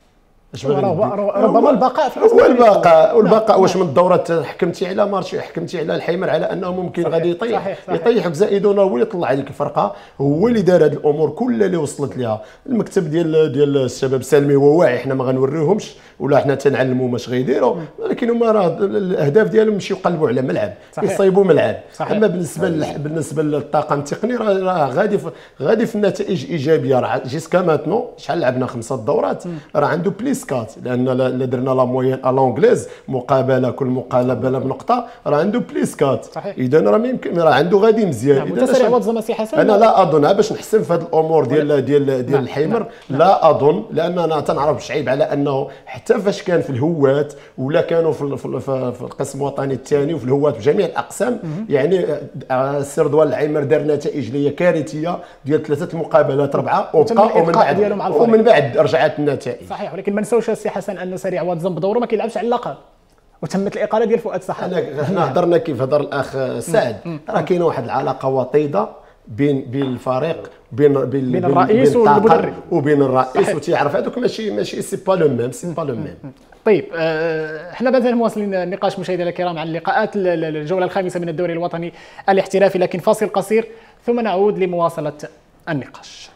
A: ربما البقاء في
C: هو البقاء والبقاء. واش من الدورات حكمتي على مارش حكمتي على الحمير على انه ممكن غادي يطيح يطيحك زائدون هو اللي طلع عليك الفرقه، هو اللي دار هذه الامور كلها اللي وصلت لها. المكتب ديال ديال الشباب السالمي هو واعي، حنا ما غنوريوهمش ولا حنا تنعلموا واش غيديروا، ولكن هما راه الاهداف ديالهم يمشيو يقلبوا على ملعب يصيبوا ملعب. اما بالنسبه بالنسبه للطاقم التقني راه غادي غادي في النتائج ايجابيه. راه جيسكا ماتنو شحال لعبنا خمسه دورات راه عنده بليس كات، لان لا درنا لا موين ا لونجليز مقابله كل مقابله بنقطه راه عنده بليس كات. اذا راه يمكن راه عنده غادي مزيان.
A: اذا تسرع وتزم سي حسن
C: انا لا اظن باش نحسن في هذه الامور ديال ديال ديال الحمير لا اظن، لان انا تنعرف شعيب على انه حتى فاش كان في الهوات ولا كانوا في في القسم الوطني الثاني وفي الهوات بجميع الاقسام يعني السي رضوان الحمير دار نتائج اللي هي كارثيه ديال ثلاثه المقابلات اربعه وبقى ومن بعد ومن بعد رجعت النتائج.
A: صحيح، ولكن ما نساوش السي حسن ان سريع واتزم بدوره ما كيلعبش على اللقب وتمت الاقاله ديال فؤاد صح.
C: حنا هضرنا كيف هضر الاخ سعد، راه كاينه واحد العلاقه وطيده بين بين الفريق بين بين,
A: بين الرئيس والمدرب
C: وبين الرئيس وتيعرف هذوك ماشي ماشي سي با لو ميم سي با لو ميم.
A: طيب احنا مازال مواصلين النقاش مشاهدينا الكرام عن لقاءات الجوله الخامسه من الدوري الوطني الاحترافي، لكن فاصل قصير ثم نعود لمواصله النقاش.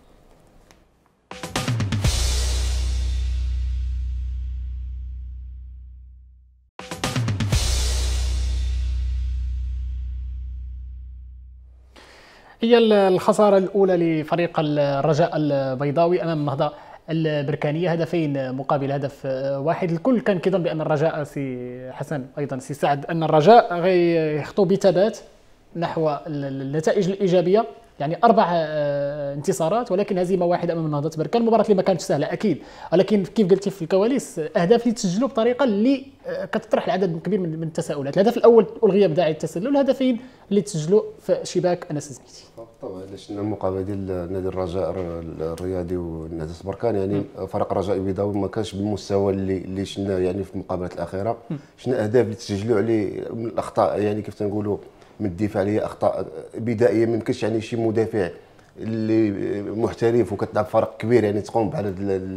A: هي الخسارة الأولى لفريق الرجاء البيضاوي أمام النهضة البركانية، هدفين مقابل هدف واحد. الكل كان كيظن بأن الرجاء سي حسن أيضا سي سعد أن الرجاء غيخطو بثبات نحو النتائج الإيجابية، يعني أربع انتصارات ولكن هزيمة واحدة أمام نهضة بركان. المباراة اللي ما كانتش سهلة أكيد، ولكن كيف قلتي في الكواليس أهداف اللي تسجلوا بطريقة اللي كتطرح العدد كبير من التساؤلات. الهدف الأول الغياب داعي التسلل، الهدفين اللي تسجلوا في شباك أنس زنيتي.
B: طبعا شفنا المقابله ديال نادي الرجاء الرياضي ونهضة بركان، يعني فريق الرجاء البيضاوي ما كانش بالمستوى اللي اللي شفنا يعني في المقابلات الأخيرة. شفنا أهداف اللي تسجلوا عليه من الأخطاء، يعني كيف تنقولوا من الدفاع، اللي هي اخطاء بدائيه ما يمكنش يعني شي مدافع اللي محترف وكتلعب فرق كبير يعني تقوم بحال هاد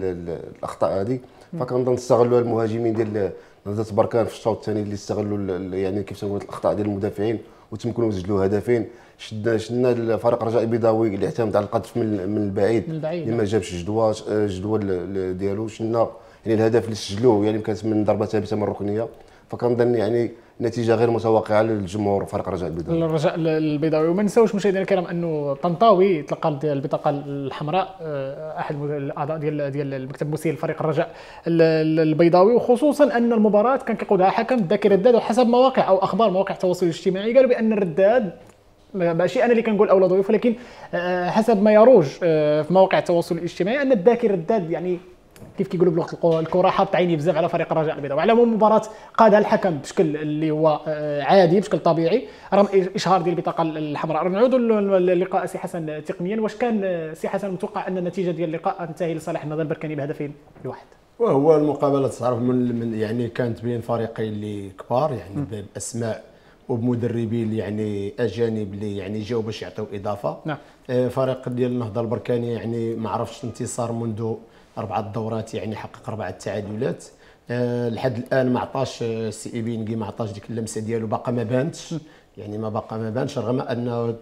B: الاخطاء هذه. فكنظن استغلوا المهاجمين ديال نهضه بركان في الشوط الثاني اللي استغلوا يعني كيف تنقول الاخطاء ديال المدافعين وتمكنوا يسجلوا هدفين. شدنا شدنا الفريق الرجاء البيضاوي اللي اعتمد على القذف من من البعيد اللي ما جابش جدوى جدوى ديالو. شفنا يعني الهدف اللي سجلوه يعني كانت من ضربه ثابته من الركنيه. فكنظن يعني نتيجه غير متوقعه للجمهور فريق الرجاء البيضاوي.
A: الرجاء البيضاوي. وما نساوش مشاهدينا الكرام انه طنطاوي تلقى البطاقه الحمراء، احد الاعضاء ديال ديال المكتب المسير لفريق الرجاء البيضاوي، وخصوصا ان المباراه كان كيقودها حكم ذاكي رداد. وحسب مواقع او اخبار مواقع التواصل الاجتماعي قالوا بان الرداد، ماشي انا اللي كنقول اولى ضيوف، ولكن حسب ما يروج في مواقع التواصل الاجتماعي ان الذاكي رداد يعني كيف كيقولوا بلغه الكره حاط عيني بزاف على فريق الرجاء البيضاوي. على العموم المباراه قادها الحكم بشكل اللي هو عادي بشكل طبيعي رغم اشهار ديال البطاقه الحمراء. نعودوا للقاء سي حسن تقنيا، واش كان سي حسن متوقع ان النتيجه ديال اللقاء تنتهي لصالح النهضه البركاني بهدفين لواحد؟
C: وهو المقابله تعرف من يعني كانت بين فريقين اللي كبار يعني باسماء وبمدربين يعني اجانب اللي يعني جاوا باش يعطيو اضافه.
A: نعم.
C: فريق ديال النهضه البركاني يعني ما عرفش انتصار منذ اربعه دورات، يعني حقق اربعه تعادلات. أه لحد الان ما عطاش سي ايبينغي ما عطاش ديك اللمسه ديالو، باقا ما بانتش يعني ما باقا ما بانش رغم انه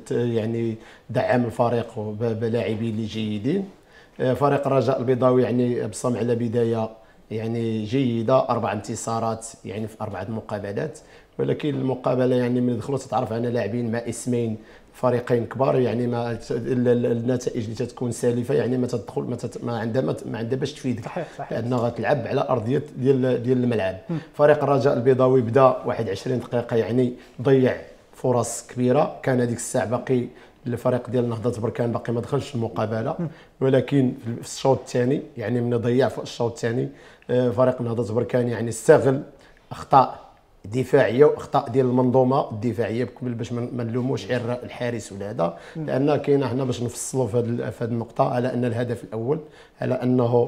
C: يعني دعم الفريق بلاعبين اللي جيدين. أه فريق الرجاء البيضاوي يعني بصم على بدايه يعني جيده، اربع انتصارات يعني في اربعه مقابلات، ولكن المقابله يعني من دخلوا تتعرف على لاعبين مع اسمين فريقين كبار يعني ما النتائج اللي تتكون سالفه يعني ما تدخل ما, تت ما عندها ما عندها باش تفيدك، لانها غتلعب على ارضيه ديال ديال الملعب. م. فريق الرجاء البيضاوي بدا واحد وعشرين دقيقه يعني ضيع فرص كبيره، كان هذيك الساعه باقي الفريق ديال نهضه بركان باقي ما دخلش المقابله، ولكن في الشوط الثاني يعني من ضيع في الشوط الثاني فريق نهضه بركان يعني استغل اخطاء دفاعيه واخطاء ديال المنظومه الدفاعيه باش ما نلوموش غير الحارس ولا هذا، لان كاين حنا باش نفصلوا في هذه النقطه على ان الهدف الاول على انه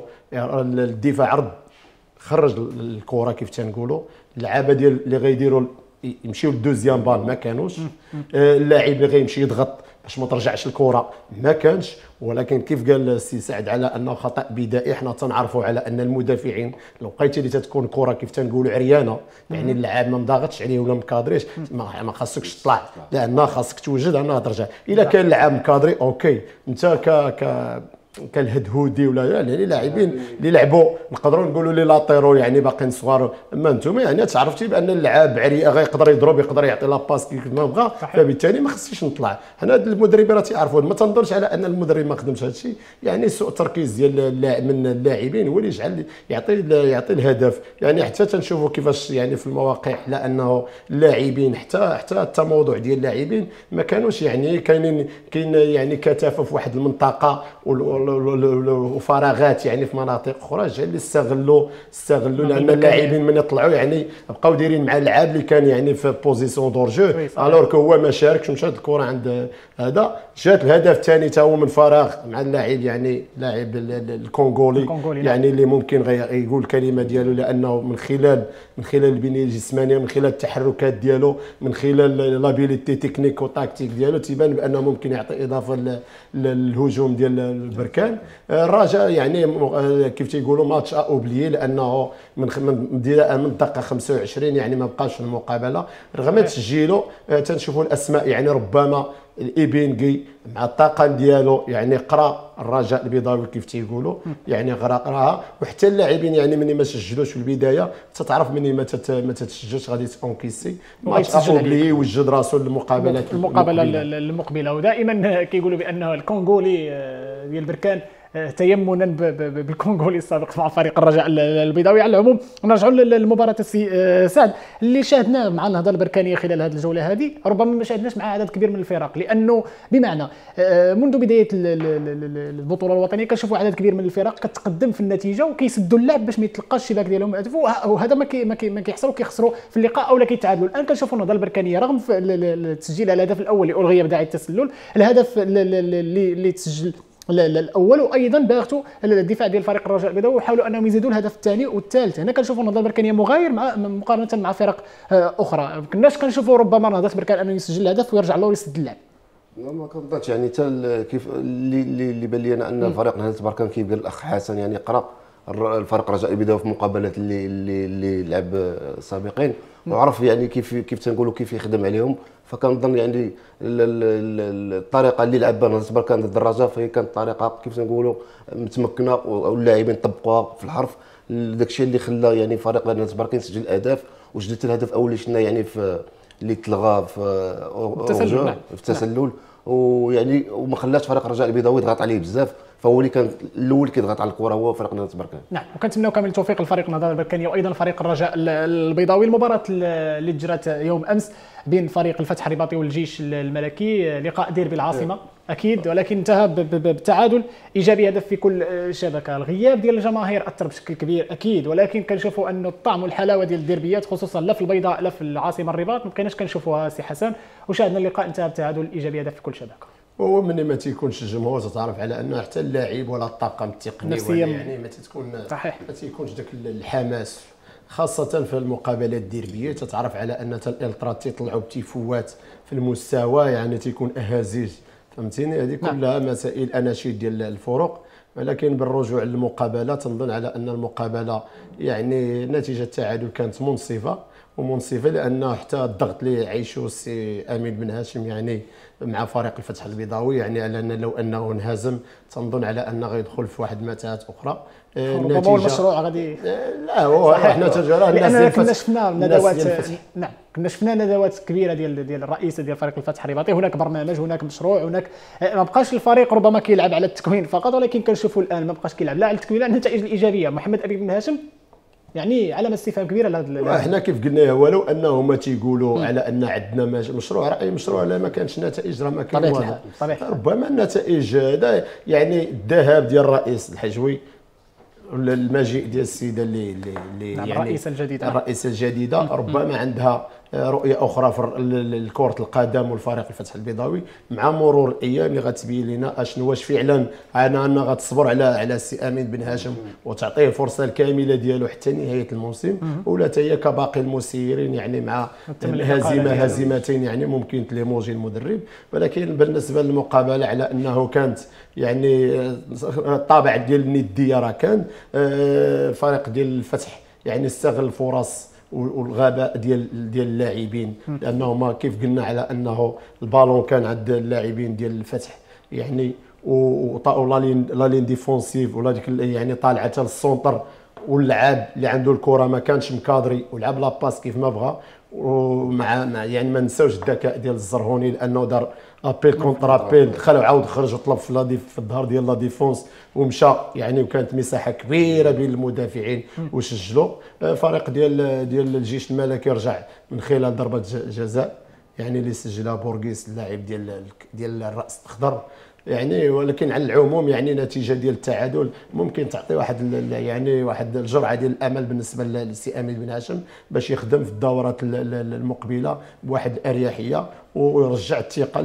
C: الدفاع رد خرج الكره كيف تنقولوا، اللعابه ديال اللي غيديروا يمشيو للدوزيام بال ما كانوش، اللاعب اللي غيمشي يضغط باش ما ترجعش الكره ما كانش. ولكن كيف قال السي سعد على انه خطا بدائي، حنا تنعرفوا على ان المدافعين الوقيته اللي تتكون كره كيف تنقولوا عريانه يعني اللاعب ما مضاغطش عليه ولا مكادريش ما خاصكش تطلع، لان خاصك توجد انها ترجع. الا كان اللاعب مكادري اوكي، انت ك ك كالهدهودي ولا يعني لاعبين اللي لعبوا نقدروا نقولوا لي لاطيرو يعني باقيين صغار، اما انتم يعني تعرفتي بان اللاعب عريء غيقدر يضرب يقدر يعطي لاباس كيف ما بغى، فبالتالي ما خصنيش نطلع. هنا المدربين راه تيعرفوا، ما تنظرش على ان المدرب ما خدمش هذا الشيء، يعني سوء التركيز ديال من اللاعبين هو اللي يجعل يعطي يعطي الهدف. يعني حتى تنشوفوا كيفاش يعني في المواقع على انه اللاعبين حتى حتى التموضع ديال اللاعبين ما كانوش يعني كاينين كاين يعني كثافه في واحد المنطقه وفراغات يعني في مناطق اخرى، جا اللي استغلوا استغلوا لان اللاعبين من يطلعوا يعني بقاو دايرين مع اللعاب اللي كان يعني في بوزيسيون دور جو، الوغ كو هو ما شاركش مشات الكره عند هذا. جات الهدف الثاني تا هو من فراغ مع اللاعب يعني لاعب الكونغولي يعني اللي ممكن يقول الكلمه ديالو، لانه من خلال من خلال البنيه الجسمانيه من خلال التحركات ديالو من خلال لابيليتي تكنيك وتاكتيك ديالو تيبان بانه ممكن يعطي اضافه للهجوم ديال البركان. الرجاء يعني كيف تيقولوا ماتش اوبليي، لانه من من الدقيقه خمسة وعشرين يعني ما بقاش في المقابله رغم تسجيلوا. تنشوفوا الاسماء يعني ربما الايبينغي مع الطاقم ديالو يعني قرا الرجاء البيضاوي كيف تيقولوا يعني قرا قراها، وحتى اللاعبين يعني مني ما سجلوش في البدايه تتعرف مني ما ما تتسجلش غادي تونكيسي ماتش اوبلي وجد راسو للمقابلات
A: المقابله المقبله. ودائما كيقولوا بانه الكونغولي ديال بركان تيمنا بالكونغولي السابق مع فريق الرجاء البيضاوي. على العموم نرجعوا للمباراه السي سعد اللي شاهدناه مع النهضه البركانيه خلال هذه الجوله هذه، ربما ما شاهدناش مع عدد كبير من الفرق، لانه بمعنى منذ بدايه البطوله الوطنيه كنشوفوا عدد كبير من الفرق كتقدم في النتيجه وكيسدوا اللعب باش ما يتلقاش الشباك ديالهم هدف، وهذا ما كي ما كيحصلوا كيخسروا في اللقاء او لا كيتعادلوا. الان كنشوفوا النهضه البركانيه رغم تسجيل الهدف الاول اللي الغي بداعي التسلل، الهدف اللي اللي تسجل الاول وايضا باغتوا الدفاع ديال فريق الرجاء البيضاوي وحاولوا انهم يزيدوا الهدف الثاني والثالث. هنا كنشوفوا النهضه البركانيه مغاير مع مقارنه مع فرق اخرى، ما كناش كنشوفوا ربما نهضه بركان انه يسجل الهدف ويرجع له يسد اللعب.
B: لا ما كنظنش يعني حتى كيف اللي اللي بان لي انا ان الفريق نهضه بركان كيف قال الاخ حسن يعني قرا الفريق رجاء البيضاوي في المقابلات اللي اللي اللي لعب سابقين وعرف يعني كيف كيف تنقولوا كيف يخدم عليهم. فكنظن يعني الطريقه اللي لعب بها نهضه بركان ضد الرجاء فهي كانت طريقه كيف تنقولوا متمكنه واللاعبين طبقوها في الحرف. داك الشيء اللي خلى يعني فريق نهضه بركان يسجل اهداف وجدت الهدف الاول اللي شفنا يعني في اللي تلغى في
A: التسلل نعم.
B: في التسلل ويعني وما خلاش فريق الرجاء البيضاوي يضغط عليه بزاف. فهو اللي كان الاول كيضغط على الكره هو فريق نهضه بركان.
A: نعم وكنتمناو كامل التوفيق لفريق نهضه بركان وايضا فريق الرجاء البيضاوي. المباراه اللي جرات يوم امس بين فريق الفتح الرباطي والجيش الملكي لقاء ديربي العاصمه اكيد ولكن انتهى بالتعادل ايجابي هدف في كل شبكه. الغياب ديال الجماهير اثر بشكل كبير اكيد ولكن كنشوفوا انه الطعم والحلاوه ديال الديربيات خصوصا لا في البيضاء لا في العاصمه الرباط ما بقيناش كنشوفوها سي حسن وشاهدنا اللقاء انتهى بتعادل ايجابي هدف في كل شبكه.
C: هو من ما تيكونش الجمهور تتعرف على انه حتى اللاعب ولا الطاقم التقني ولا يعني ما تتكون
A: صحيح
C: ما تيكونش داك الحماس خاصه في المقابلات الديربيه. تتعرف على ان الالترات تيطلعوا بتيفوات في المستوى يعني تيكون اهازيج فهمتيني. هذه كلها مسائل اناشيد ديال الفرق. ولكن بالرجوع للمقابله تنظن على ان المقابله يعني نتيجه التعادل كانت منصفه ومنصفه لانه حتى الضغط اللي عيشوا السي امين بن هاشم يعني مع فريق الفتح البيضاوي يعني على ان لو انه انهزم تنظن على انه غيدخل في واحد المتاهات اخرى.
A: ربما هو المشروع غادي
C: لا هو حنا تجربه
A: لان كنا شفنا ندوات نعم كنا شفنا ندوات كبيره ديال ديال الرئيسه ديال فريق الفتح الرباطي. هناك برنامج هناك مشروع هناك ما بقاش الفريق ربما كيلعب على التكوين فقط ولكن كنشوفوا الان ما بقاش كيلعب لا على التكوين لا على النتائج الايجابيه. محمد امين بن هاشم يعني علامه استفهام كبيره لهذا.
C: احنا كيف قلنا ولو انهم تيقولوا على ان عندنا مشروع راي مشروع لا ما كانش نتائج راه ما كان والو. ربما النتائج هذا يعني الذهاب ديال الرئيس الحجوي المجيء ديال السيده اللي اللي
A: نعم
C: يعني
A: الرئيسه الجديده
C: الرئيسه الجديده ربما عندها رؤيه اخرى في كره القدم والفريق الفتح البيضاوي مع مرور الايام اللي غتبين لنا اشنو واش فعلا انا انا غتصبر على على السي امين بن هاشم وتعطيه الفرصه الكامله ديالو حتى نهايه الموسم ولا حتى هي كباقي المسيرين يعني مع هزيمه هزيمتين يعني ممكن تليموجي المدرب. ولكن بالنسبه للمقابله على انه كانت يعني الطابع ديال النديه راه كان الفريق ديال الفتح يعني استغل الفرص والغباء ديال ديال اللاعبين لانه كيف قلنا على انه البالون كان عند اللاعبين ديال الفتح يعني وطاو لا لين لا لين ديفونسيف ولا ديك يعني طالعه حتى للسونتر واللعاب اللي عنده الكره ما كانش مكادري ولعب لا باس كيف ما بغى. ومع يعني ما نساوش الذكاء ديال الزرهوني لانه دار ابيل كونتر ابيل دخل وعاود خرج وطلب في لا في الظهر ديال لا ديفونس ومشى يعني وكانت مساحه كبيره بين المدافعين وسجلوا. فريق ديال ديال الجيش الملكي رجع من خلال ضربه جزاء يعني اللي سجلها بورغيس اللاعب ديال ديال الراس الاخضر يعني. ولكن على العموم يعني نتيجه ديال التعادل ممكن تعطي واحد يعني واحد الجرعه ديال الامل بالنسبه للسي امين بن هاشم باش يخدم في الدورات المقبله بواحد الاريحيه ويرجع الثقه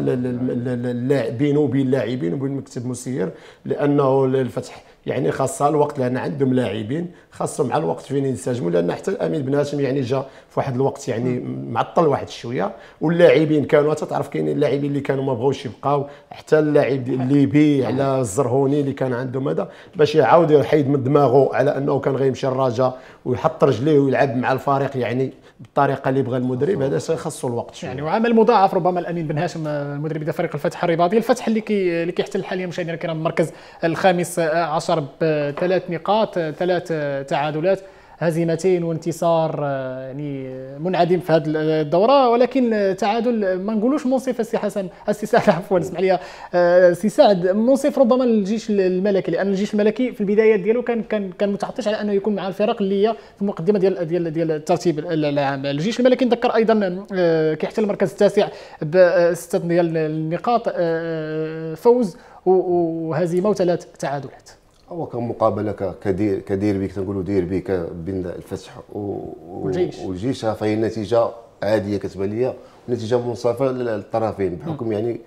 C: للاعبين وبين اللاعبين وبين المكتب المسير لانه الفتح يعني خاصها الوقت لان عندهم لاعبين خاصهم مع الوقت فين ينسجموا لان حتى امين بن هاشم يعني جا في واحد الوقت يعني معطل واحد شويه واللاعبين كانوا تعرف كاينين اللاعبين اللي كانوا ما بغاوش يبقاو حتى اللاعب الليبي على الزرهوني اللي كان عندهم هذا باش يعاود يحيد من دماغه على انه كان غيمشي الرجاء ويحط رجليه ويلعب مع الفريق يعني بالطريقه اللي بغى المدرب هذا خاصو الوقت شوية.
A: يعني وعمل مضاعف ربما الامين بن هاشم المدرب ديال فريق الفتح الرباطي. الفتح اللي كي اللي كيحتل حاليا مشاهدينا الكرام المركز الخامس عشر بثلاث نقاط ثلاث تعادلات هزيمتين وانتصار يعني منعدم في هذه الدوره ولكن تعادل ما نقولوش منصف السي حسن السي سعد عفوا اسمح لي السي سعد منصف ربما للجيش الملكي لان الجيش الملكي في البدايات ديالو كان كان كان متعطش على انه يكون مع الفرق اللي هي في المقدمه ديال ديال ديال الترتيب العام. الجيش الملكي نذكر ايضا كيحتل المركز التاسع بسته ديال النقاط فوز وهزيمه وثلاث تعادلات.
B: هو كان مقابله كدير كديربي كنقولوا ديربي بين الفتح
A: والجيش
B: والجيش فهي النتيجه عاديه كتبان ليا نتيجه منصفه للطرفين بحكم يعني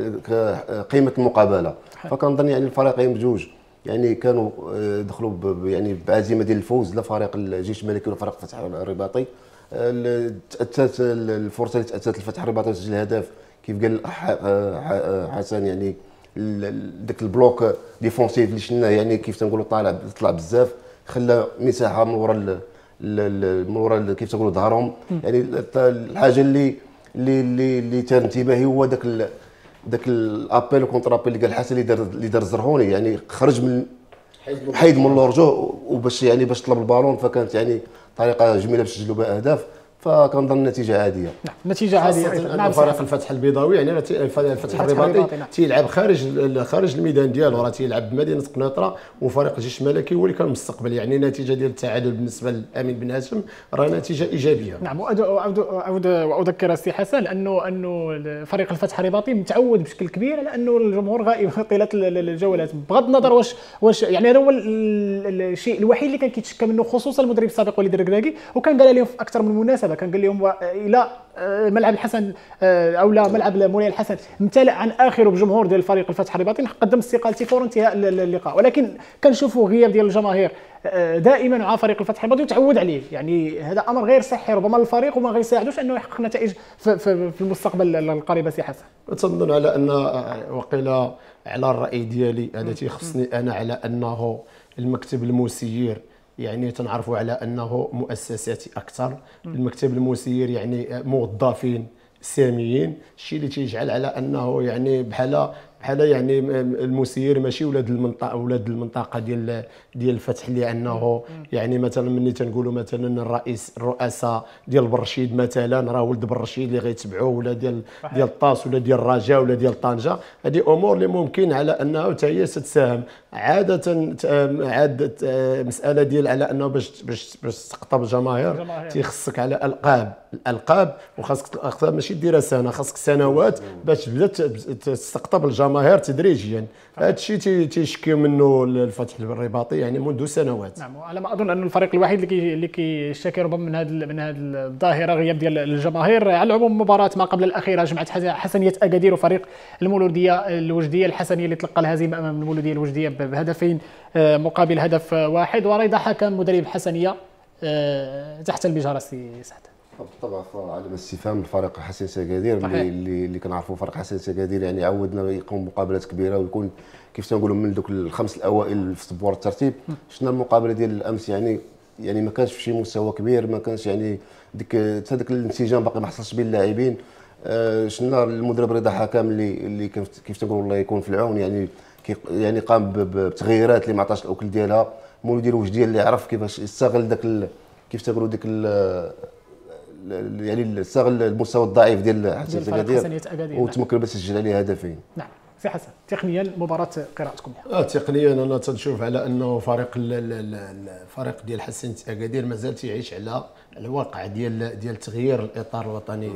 B: قيمه المقابله. فكنظن يعني الفريقين بجوج يعني كانوا دخلوا يعني بعزيمه ديال الفوز لفريق الجيش الملكي وفريق الفتح الرباطي. تاتت الفرصه اللي تاتت الفتح الرباطي وسجل هدف كيف قال حسن يعني ذاك البلوك ديفونسيف اللي شفناه يعني كيف تنقولوا طالع طلع بزاف، خلى مساحه من ورا من ورا كيف تنقولوا ظهرهم. يعني الحاجه اللي اللي اللي, اللي تان انتباهي هو ذاك ذاك الابيل وكونتر ابيل اللي قال حسن اللي دار اللي دار الزرهوني، يعني خرج من حيد من لورجو وباش يعني باش طلب البالون، فكانت يعني طريقه جميله باش يسجلوا بها اهداف، فكنظن النتيجه عاديه.
A: نعم النتيجه عاديه.
C: نعم فريق الفتح البيضاوي يعني الفتح الرباطي تيلعب خارج خارج الميدان ديالو، راه تيلعب بمدينه قنيطره، وفريق الجيش الملكي هو اللي كان المستقبل. يعني النتيجه ديال التعادل بالنسبه لامين بن هاشم راه نتيجه ايجابيه.
A: نعم واعود واذكر السي حسن انه انه فريق الفتح الرباطي متعود بشكل كبير على انه الجمهور غائب طيله الجولات، بغض النظر واش واش يعني هذا هو الشيء الوحيد اللي كان كيتشكى منه خصوصا المدرب السابق وليد الركراكي، وكان قال لهم في اكثر من مناسبه، كان قال لهم الى ملعب الحسن او لا ملعب مولاي الحسن امتلأ عن اخره بجمهور ديال فريق الفتح الرباطي، قدم استقالتي فور انتهاء اللقاء. ولكن كنشوفوا غياب ديال الجماهير دائما مع فريق الفتح الرباطي وتعود عليه، يعني هذا امر غير صحي ربما للفريق وما غيساعدوش انه يحقق نتائج في, في, في المستقبل القريب. سي حسن
C: تنظن على ان وقيل على الراي ديالي هذا تيخصني انا على انه المكتب المسير يعني تنعرفوا على انه مؤسساتي اكثر، المكتب المسير يعني موظفين ساميين، الشيء اللي تيجعل على انه يعني بحال بحال يعني المسير ماشي ولاد المنطقه ولاد المنطقه ديال ديال الفتح، لانه يعني مثلا ملي تنقولوا مثلا الرئيس الرؤساء ديال برشيد مثلا راه ولد برشيد اللي غيتبعوه، ولا ديال ديال طاس ولا ديال الرجاء ولا ديال طنجه، هذه امور اللي ممكن على انه حتى هي تتساهم. عاده عاده مساله ديال على انه باش باش باش تقطب الجماهير تيخصك على الالقاب الالقاب وخاصك ماشي ديرها سنه، خاصك سنوات باش تبدا تستقطب الجماهير تدريجيا. هذا الشيء تيشكي منه الفتح الرباطي يعني منذ سنوات.
A: نعم على ما اظن ان الفريق الوحيد اللي اللي كيشتكي ربما من هذه من هذه الظاهره غياب ديال الجماهير. على العموم مباراه ما قبل الاخيره جمعت حسنيه اكادير وفريق المولوديه الوجديه، الحسنيه اللي تلقى الهزيمه امام المولوديه الوجديه بهدفين مقابل هدف واحد، ورضا حكم مدرب حسنيه تحت البجاره. سي سعد
B: بالطبع على الاستفهام الفريق حسن اكادير اللي اللي, اللي كنعرفوا فريق حسن اكادير يعني عودنا يقوم مقابلات كبيره ويكون كيف تنقولوا من دوك الخمس الاوائل في طبور الترتيب. شفنا المقابله ديال الامس يعني يعني ما كانش في شي مستوى كبير، ما كانش يعني ديك هذاك الانسجام باقي ما حصلش بين اللاعبين. آه شفنا المدرب رضا حكم اللي اللي كيف تنقولوا الله يكون في العون، يعني يعني قام بتغييرات اللي ما عطاش الاكل ديالها. المولوديه الوجديه اللي عرف كيفاش يستغل داك كيف تنقولوا ديك يعني استغل المستوى الضعيف ديال حسن اكادير وتمكن باش يسجل عليه هدفين.
A: نعم سي حسن تقنيا المباراه قراءتكم؟
C: اه تقنيا انا تنشوف على انه فريق الفريق ديال حسن اكادير مازال تيعيش على الواقع ديال ديال تغيير الاطار الوطني،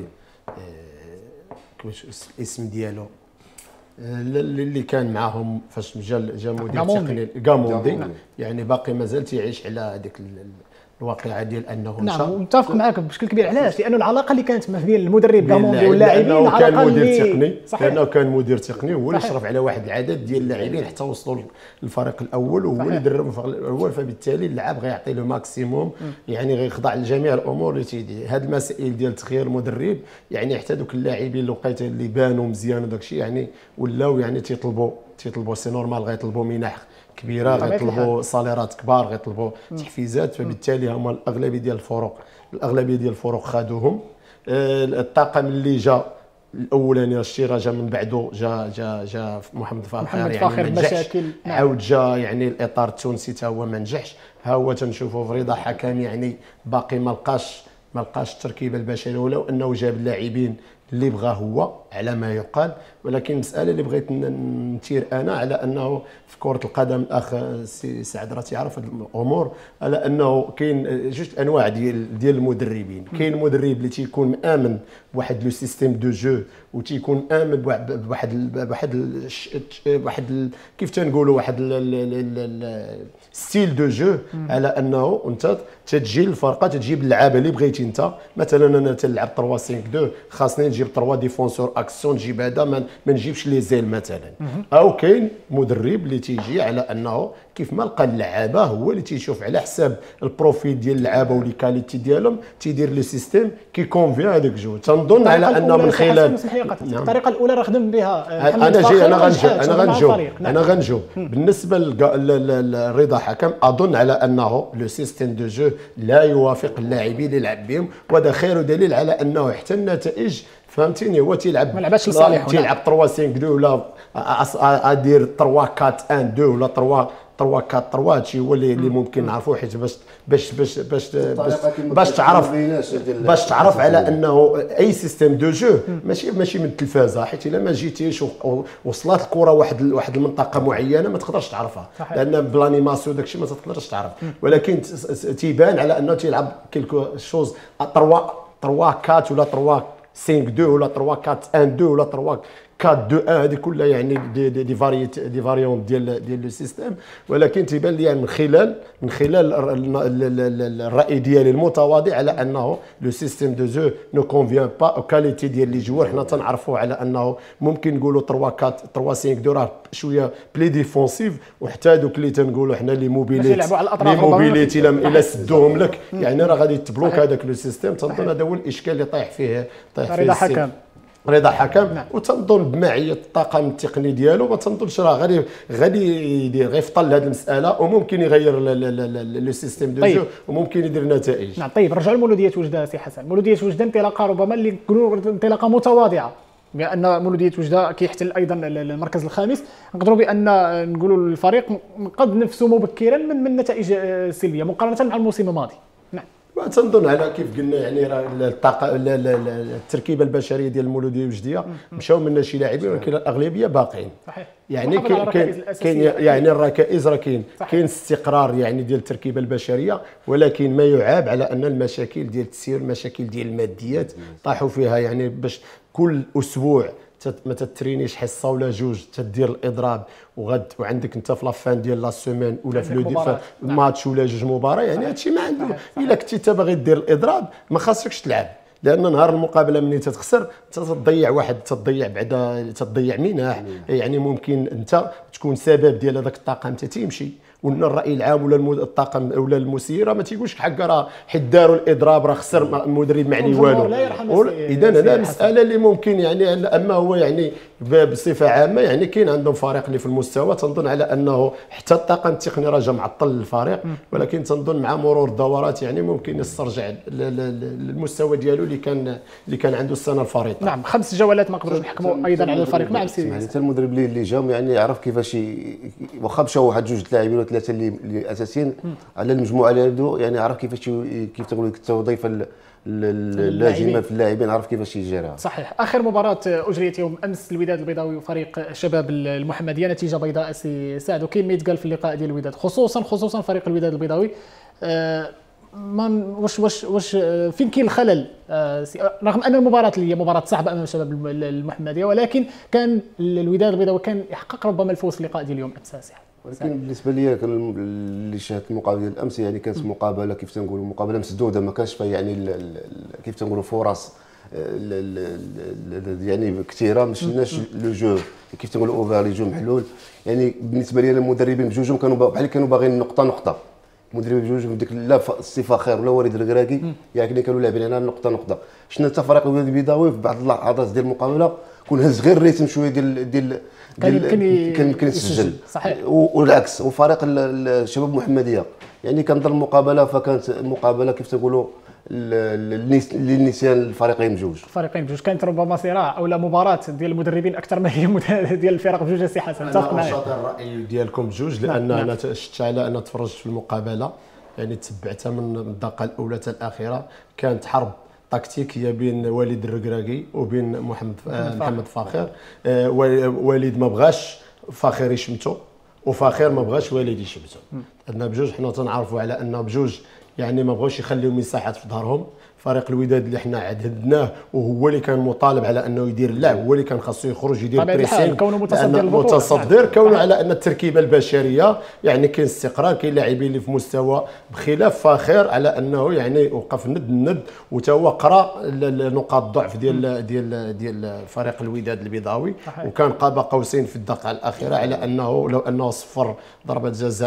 C: كيفاش الاسم ديالو اللي كان معاهم فاش جا جا مدير تقني غاموندي، يعني باقي مازال تيعيش على هذيك الواقعه ديال انه
A: نعم متفق معك بشكل كبير. علاش؟ لانه العلاقه اللي كانت ما بين المدرب غاموندي واللاعبين
C: علاقه كان مدير تقني لانه كان مدير تقني هو اللي شرف على واحد العدد ديال اللاعبين حتى وصلوا للفريق الاول وهو اللي دربهم في الاول، فبالتالي اللاعب غيعطي له ماكسيموم، يعني غيخضع لجميع الامور اللي تيدير. هذه المسائل ديال تغيير المدرب يعني حتى دوك اللاعبين اللي لقيت اللي بانوا مزيان وداك الشيء يعني ولاو يعني تيطلبوا تيطلبوا سي نورمال غيطلبوا منح كبيره، غيطلبوا صاليرات كبار، غيطلبوا تحفيزات، فبالتالي هما الاغلبيه ديال الفروق الاغلبيه ديال الفروق خادوهم. الطاقم اللي جا الاولاني الشيره جا من بعده جا جا جا محمد فاخر
A: محمد
C: يعني
A: فاخر
C: ما نجحش،
A: مشاكل
C: عاود جا يعني الاطار التونسي حتى هو ما نجحش. ها هو تنشوفوا في رضا حكم يعني باقي ما لقاش ما لقاش التركيبه البشريه، ولو انه جاب اللاعبين اللي بغاه هو على ما يقال. ولكن المساله اللي بغيت نثير انا على انه في كره القدم الاخ سي سعد راه تيعرف هذه الامور، على انه كاين جوج انواع ديال ديال المدربين. كاين المدرب اللي تيكون مامن بواحد لو سيستيم دو جو وتيكون امن بواحد بواحد واحد كيف تنقولوا واحد ستيل دو جو، على انه انت تتجي الفرقه تجيب اللعابه اللي بغيتي انت. مثلا انا تلعب ثلاثة خمسة اثنين خاصني نجيب ثلاثة ديفونسور اكسيون نجيب هذا ما نجيبش لي زيل مثلا. او كاين مدرب اللي تيجي على انه كيف ما لقى اللعابه هو اللي تيشوف على حساب البروفيل ديال اللعابه ولي كاليتي ديالهم تيدير لو سيستيم كي كونفي هذاك الجو. تنظن على انه من خلال
A: الطريقه الاولى راه خدم بها
C: انا جاي انا غنجاوب انا غنجاوب انا غنجاوب بالنسبه للرضا حكم اظن على انه لو سيستيم دو جو لا يوافق اللاعبين اللي يلعب بهم، وهذا خير دليل على انه حتى النتائج فهمتيني هو تيلعب
A: ما لعبش لصالحه
C: تيلعب ثلاثة خمسة اثنين ولا ادير ثلاثة أربعة واحد اثنين ولا ثلاثة ثلاثة أربعة أربعة هادشي هو اللي, اللي ممكن نعرفوه حيت باش باش باش باش باش تعرف باش تعرف على انه اي سيستيم دو جو ماشي ماشي من التلفازه، حيت الا ما جيتيش وصلت الكره واحد واحد المنطقه معينه ما تقدرش تعرفها لان بلانيماسيون داكشي ما تقدرش تعرف، ولكن تيبان على انه تيلعب كيلكو شوز ثلاثة ثلاثة أربعة ولا ثلاثة خمسة اثنين ولا ثلاثة أربعة واحد اثنين ولا ثلاثة أربعة اثنين هذه كلها يعني دي دي, دي فاريت دي فاريون ديال ديال لو سيستيم، ولكن تيبان لي من خلال من خلال الراي ديالي المتواضع على انه لو سيستيم دو جو نو كونفيان با او كاليتي ديال لي جوار. حنا تنعرفوا على انه ممكن نقولوا ثلاثة أربعة ثلاثة خمسة اثنين راه شويه بلي ديفونسيف، وحتى دوك اللي تنقولوا حنا لي موبيليت لي موبيليت الا سدوهم لك يعني راه غادي تبلوك هذاك لو سيستيم. تنظن هذا هو الاشكال اللي طايح فيه طايح فيه
A: حكم
C: رضا حكم. نعم. وتنظن بمعيه الطاقم التقني ديالو ما تنظنش راه غادي غادي يدير غيفطل هذه المساله وممكن يغير لو سيستيم دو جو وممكن يدير نتائج.
A: نعم طيب نرجعوا لمولوديه وجده سي حسن. مولوديه وجده انطلاقه ربما اللي نقولوا انطلاقه متواضعه بان مولوديه وجده كيحتل ايضا المركز الخامس، نقدروا بان نقولوا الفريق قد نفسه مبكرا من من نتائج سلبيه مقارنه مع الموسم الماضي. نعم
C: تنظن على كيف قلنا يعني راه الطاقه التركيبه البشريه ديال المولوديه الوجديه مشاو منا شي لاعبين ولكن الاغلبيه باقيين.
A: صحيح.
C: يعني كاين كاين يعني الركائز راه كاين كاين استقرار يعني ديال التركيبه البشريه، ولكن ما يعاب على ان المشاكل ديال التسيير المشاكل ديال الماديات طاحوا فيها. يعني باش كل اسبوع ما تترينيش حصه ولا جوج تدير الاضراب وغد وعندك انت في لافان ديال لا سيمين ولا في لو ماتش ولا جوج مباراه يعني هادشي ما عنده. الا كنتي انت باغي دير الاضراب ما خاصكش تلعب، لان نهار المقابله ملي تتخسر تتضيع واحد تتضيع بعدا تتضيع مناح. يعني ممكن انت تكون سبب ديال هذاك الطاقم انت تيمشي وان الراي العام ولا الطاقم ولا المسير ما تيقولش حق راه حيت داروا الاضراب راه خسر المدرب ما عليه والو. اذا هذا المساله اللي ممكن يعني اما هو يعني بصفه عامه يعني كاين عندهم فريق اللي في المستوى. تنظن على انه حتى الطاقم التقني راه جا معطل الفريق، ولكن تنظن مع مرور الدورات يعني ممكن يسترجع المستوى ديالو اللي كان اللي كان عنده السنه الفريطه.
A: نعم خمس جولات ما قدروش نحكموا ايضا على الفريق. نعم سيدي
B: يعني حتى المدرب اللي اللي جا يعني عرف كيفاش واخا مشاو واحد جوج لاعبين ولا ثلاثه اللي, اللي اساسيين على المجموعه اللي عنده يعني عرف كيفاش كيف تقولوا التوظيف اللازمه في اللاعبين، عرف كيفاش يجيرها.
A: صحيح. اخر مباراه اجريت يوم امس الوداد البيضاوي وفريق شباب المحمديه نتيجه بيضاء سي سعد، وكاين ما يتقال في اللقاء ديال الوداد خصوصا خصوصا فريق الوداد البيضاوي. آه ما واش واش واش فين كاين الخلل؟ آه رغم ان المباراه اللي هي مباراه صعبه امام شباب المحمديه، ولكن كان الوداد البيضاوي كان يحقق ربما الفوز في اللقاء ديال اليوم امس.
B: ولكن بالنسبه لي اللي شاهدت المقابله ديال الامس يعني كانت مقابله كيف تنقولوا مقابله مسدوده، ما كانش فيها يعني كيف تنقولوا فرص يعني كثيره، ما شفناش لو جو كيف تنقولوا اوفر لي جو محلول. يعني بالنسبه لي المدربين بجوجهم كانوا بحال كانوا باغيين نقطه نقطه، المدربين بجوجهم ديك لا سي فاخر ولا وليد الكراكي يعني كانوا لاعبين هنا نقطه نقطه. شفنا حتى فريق الوداد البيضاوي في بعض اللحظات ديال المقابله كون هز غير الريتم شويه ديال ديال
A: كان يمكن
B: كان يمكن يسجل.
A: صحيح.
B: والعكس وفريق الشباب المحمديه يعني كنظن المقابله فكانت مقابله كيف تقولوا للنسيان الفريقين بجوج.
A: الفريقين بجوج كانت ربما صراع او لا مباراه ديال المدربين اكثر ما هي ديال الفرق بجوج. سي حسن متفق معايا.
C: انا اشاطر الراي ديالكم بجوج لان نعم. انا شفت على انا تفرجت في المقابله يعني تبعتها من الدقه الاولى حتى الاخيره. كانت حرب تكتيكيه بين وليد الركراكي وبين محمد محمد فاخر. آه وليد ما بغاش فاخر يشمتو وفاخر ما بغاش وليد يشمتو. عندنا بجوج حنا تنعرفوا على ان بجوج يعني ما بغاوش يخليو مساحات في ظهرهم. فريق الوداد اللي حنا عددناه وهو اللي كان مطالب على انه يدير اللعب، هو اللي كان خاصو يخرج يدير بريسين
A: كونه متصدر البطوله،
C: متصدر كونه على ان التركيبه البشريه يعني كاين استقرار، كاين لاعبين اللي في مستوى بخلاف فاخر على انه يعني وقف ند ند وتا هو قرا نقاط الضعف ديال ديال ديال فريق الوداد البيضاوي، وكان قاب قوسين في الدقائق الاخيره على انه لو انه صفر ضربه جزاء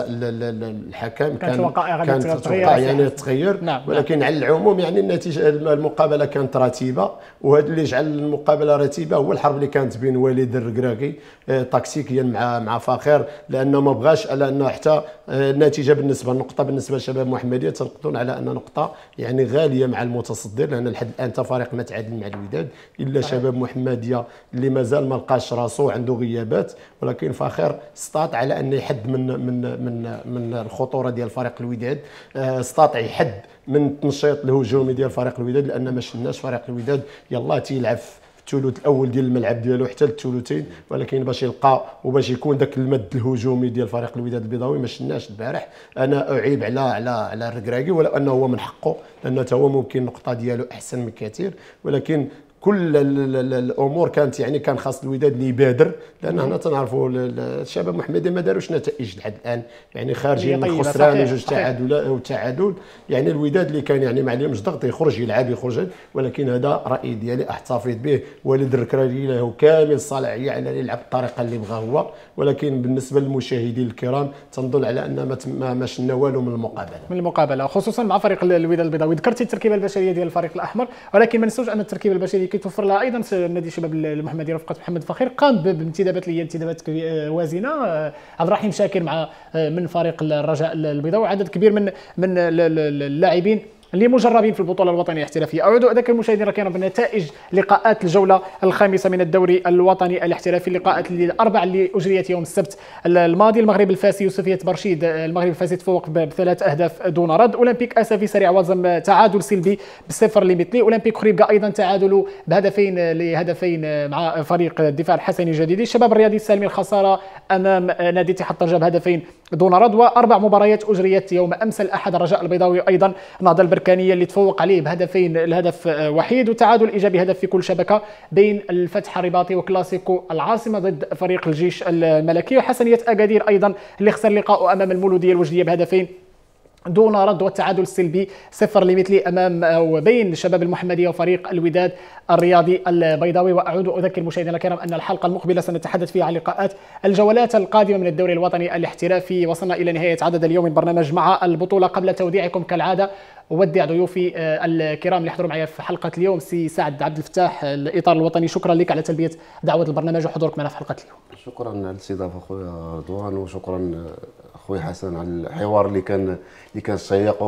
C: الحكم كان كانت تتوقع يعني تغير.
A: نعم.
C: ولكن على العموم يعني النتيجه المقابله كانت رتيبه، وهذا اللي جعل المقابله رتيبه هو الحرب اللي كانت بين وليد الركراكي تكتيكيا مع مع فاخر، لانه ما بغاش على انه حتى النتيجه بالنسبه النقطه بالنسبه لشباب محمديه تنقضون على ان نقطه يعني غاليه مع المتصدر، لان لحد الان تا فريق متعادل مع الوداد الا شباب محمديه اللي مازال ما لقاش راسو عنده غيابات، ولكن فاخر استطاع على انه يحد من من من من الخطوره ديال فريق الوداد، استطاع يحد من التنشيط الهجومي ديال فريق الوداد، لان ما شفناش فريق الوداد يلاه تيلعب في الثلث الاول ديال الملعب ديالو حتى الثلثين، ولكن باش يلقى وباش يكون ذاك المد الهجومي ديال فريق الوداد البيضاوي ما شفناش البارح. انا اعيب على على على الركراكي، ولو انه هو من حقه لانه تا هو ممكن النقطه ديالو احسن من كثير، ولكن كل الامور كانت يعني كان خاص الوداد اللي يبادر، لان هنا تنعرفوا الشباب محمدي ما داروش نتائج لحد الان، يعني خارجين من خسران وجوج تعادل وتعادل، يعني الوداد اللي كان يعني ما عليهمش ضغط يخرج يلعب يخرج، ولكن هذا رايي ديالي احتفظ به. وليد الركراكي له كامل الصلاحيه على يلعب بالطريقه اللي بغا هو، ولكن بالنسبه للمشاهدين الكرام تنظن على ان ما ما شفنا والو من المقابله
A: من المقابله خصوصا مع فريق الوداد البيضاوي. ذكرتي التركيبه البشريه ديال الفريق الاحمر، ولكن ما ننسوش ان التركيبه البشريه كيتوفر لها ايضا نادي الشباب المحمدي رفقه محمد فخير، قام بانتدابات اللي هي انتدابات وازنه. عبد الرحيم شاكر مع من فريق الرجاء البيضاوي، عدد كبير من من اللاعبين اللي مجربين في البطوله الوطنيه الاحترافيه. اعود اذكر المشاهدين الكرام بنتائج لقاءات الجوله الخامسه من الدوري الوطني الاحترافي، اللقاءات الاربع اللي اجريت يوم السبت الماضي. المغرب الفاسي وسوفية برشيد، المغرب الفاسي تفوق بثلاث اهداف دون رد. اولمبيك اسفي سريع وزم تعادل سلبي بصفر لمثلي. اولمبيك خريبكا ايضا تعادل بهدفين لهدفين مع فريق الدفاع الحسني الجديدي. الشباب الرياضي السالمي الخساره امام نادي اتحاد طنجة بهدفين دون رد. واربع مباريات اجريت يوم امس الاحد، الرجاء البيضاوي ايضا نهضه البركانيه اللي تفوق عليه بهدفين الهدف وحيد، وتعادل ايجابي هدف في كل شبكه بين الفتح الرباطي وكلاسيكو العاصمه ضد فريق الجيش الملكي. وحسنيه اكادير ايضا اللي خسر لقاءه امام المولوديه الوجديه بهدفين دون رد، والتعادل السلبي صفر لمثلي امام او بين الشباب المحمديه وفريق الوداد الرياضي البيضاوي. واعود اذكر مشاهدينا الكرام ان الحلقه المقبله سنتحدث فيها عن لقاءات الجولات القادمه من الدوري الوطني الاحترافي. وصلنا الى نهايه عدد اليوم من برنامج مع البطوله. قبل توديعكم كالعاده اودع ضيوفي الكرام اللي حضروا معي في حلقه اليوم، سي سعد عبد الفتاح الاطار الوطني، شكرا لك على تلبيه دعوه البرنامج وحضورك معنا في حلقه اليوم.
B: شكرا على الاستضافه خويا رضوان، وشكرا خويا حسن على الحوار اللي كان اللي كان شيق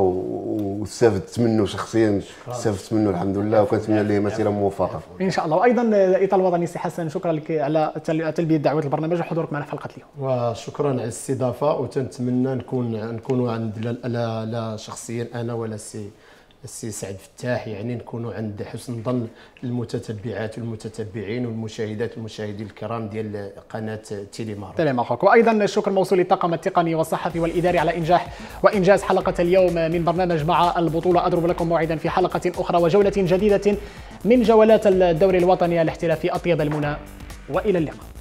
B: واستفدت منه شخصيا، استفدت منه الحمد لله، وكنتمنى ليه مسيره موفقه
A: ان شاء الله. وايضا الاطار الوطني سي حسن، شكرا لك على تلبيه دعوه البرنامج وحضورك معنا في حلقه اليوم.
C: وشكرا على الاستضافه، وتنتمنى نكون نكونوا عند لا, لا شخصيا انا ولا السي السي سعد فتاح، يعني نكونوا عند حسن ظن المتتبعات والمتتبعين والمشاهدات والمشاهدين الكرام ديال قناه تيلي ماروك.
A: تيلي ماروك. وايضا الشكر موصول للطاقم التقني والصحفي والاداري على انجاح وانجاز حلقه اليوم من برنامج مع البطوله. اضرب لكم موعدا في حلقه اخرى وجوله جديده من جولات الدوري الوطني الاحترافي. اطيب المنى والى اللقاء.